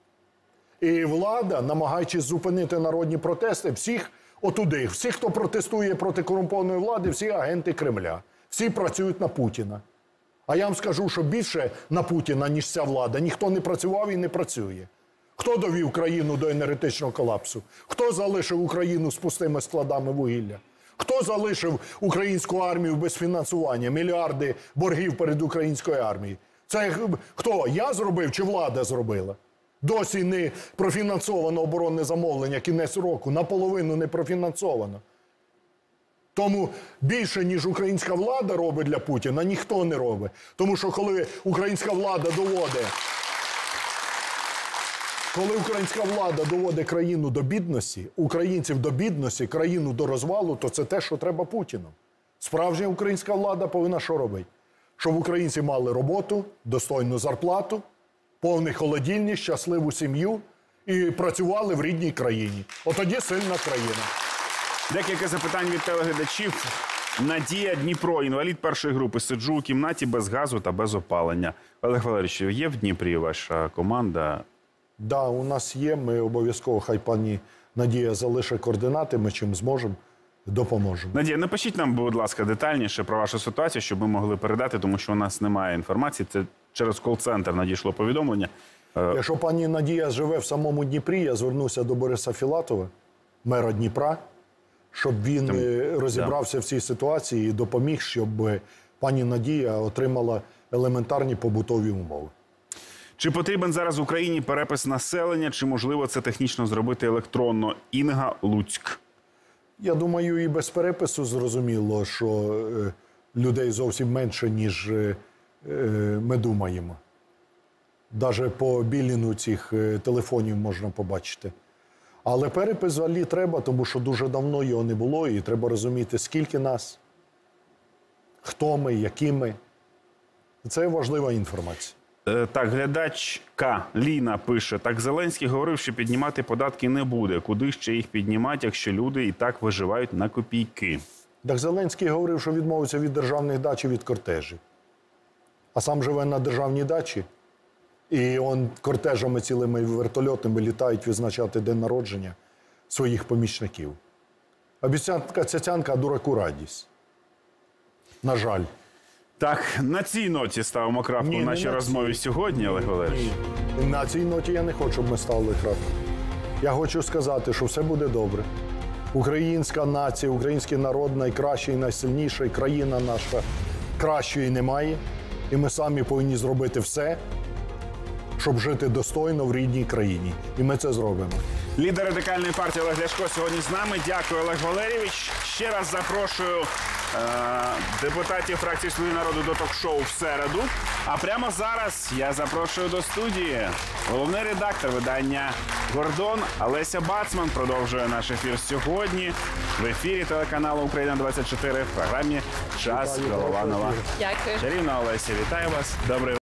Speaker 2: І влада, намагаючись зупинити народні протести, всіх, хто протестує проти корумпованої влади, всі агенти Кремля. Всі працюють на Путіна. А я вам скажу, що більше на Путіна, ніж ця влада, ніхто не працював і не працює. Хто довів країну до енергетичного колапсу? Хто залишив Україну з пустими складами вугілля? Хто залишив українську армію без фінансування? Мільярди боргів перед українською армією. Це хто? Я зробив чи влада зробила? Досі не профінансовано оборонне замовлення, кінець року, наполовину не профінансовано. Тому більше, ніж українська влада робить для Путіна, ніхто не робить. Тому що коли українська влада доводить країну до бідності, українців до бідності, країну до розвалу, то це те, що треба Путіну. Справжня українська влада повинна що робити? Щоб українці мали роботу, достойну зарплату, повний холодильник, щасливу сім'ю і працювали в рідній країні. Отоді сильна країна.
Speaker 1: Декілька запитань від телеглядачів. Надія, Дніпро, інвалід першої групи. Сиджу у кімнаті без газу та без опалення. Олег Валерійович, є в Дніпрі ваша команда?
Speaker 2: Да, у нас є. Ми обов'язково, хай пані Надія залишить координати, ми чим зможемо, допоможемо.
Speaker 1: Надія, напишіть нам, будь ласка, детальніше про вашу ситуацію, щоб ми могли передати, тому що у нас немає інформації. Це через кол-центр надійшло повідомлення.
Speaker 2: Якщо пані Надія живе в самому Дніпрі, я звернуся до Бориса Філатова, мера Дніпра, щоб він розібрався в цій ситуації і допоміг, щоб пані Надія отримала елементарні побутові умови.
Speaker 1: Чи потрібен зараз в Україні перепис населення, чи можливо це технічно зробити електронно? Інга, Луцьк.
Speaker 2: Я думаю, і без перепису зрозуміло, що людей зовсім менше, ніж ми думаємо. Навіть по білінгу цих телефонів можна побачити. Але перепис взагалі треба, тому що дуже давно його не було, і треба розуміти, скільки нас, хто ми, які ми. Це важлива інформація.
Speaker 1: Так, глядачка Ліна пише, так Зеленський говорив, що піднімати податки не буде. Куди ще їх піднімати, якщо люди і так виживають на копійки?
Speaker 2: Так Зеленський говорив, що відмовиться від державних дач і від кортежів. А сам живе на державній дачі. І он кортежами цілими вертольотами літають відзначати день народження своїх помічників. Обіцянка цяцянка, а дураку радість. На жаль.
Speaker 1: Так, на цій ноті ставимо крапку в нашій розмові сьогодні, Олег Валерійович.
Speaker 2: На цій ноті я не хочу, щоб ми ставили крапку. Я хочу сказати, що все буде добре. Українська нація, український народ найкращий, найсильніший, країна наша кращої немає. І ми самі повинні зробити все, щоб жити достойно в рідній країні. І ми це зробимо.
Speaker 1: Лідер Радикальної партії Олег Ляшко сьогодні з нами. Дякую, Олег Валерійович. Ще раз запрошую депутатів фракції «Слуги народу» до ток-шоу в середу. А прямо зараз я запрошую до студії головний редактор видання «Гордон» Олеся Бацман продовжує наш ефір сьогодні в ефірі телеканалу «Україна-24» в програмі «Час Голованова».
Speaker 9: Дякую.
Speaker 1: Чарівна Олеся, вітаю вас. Добрий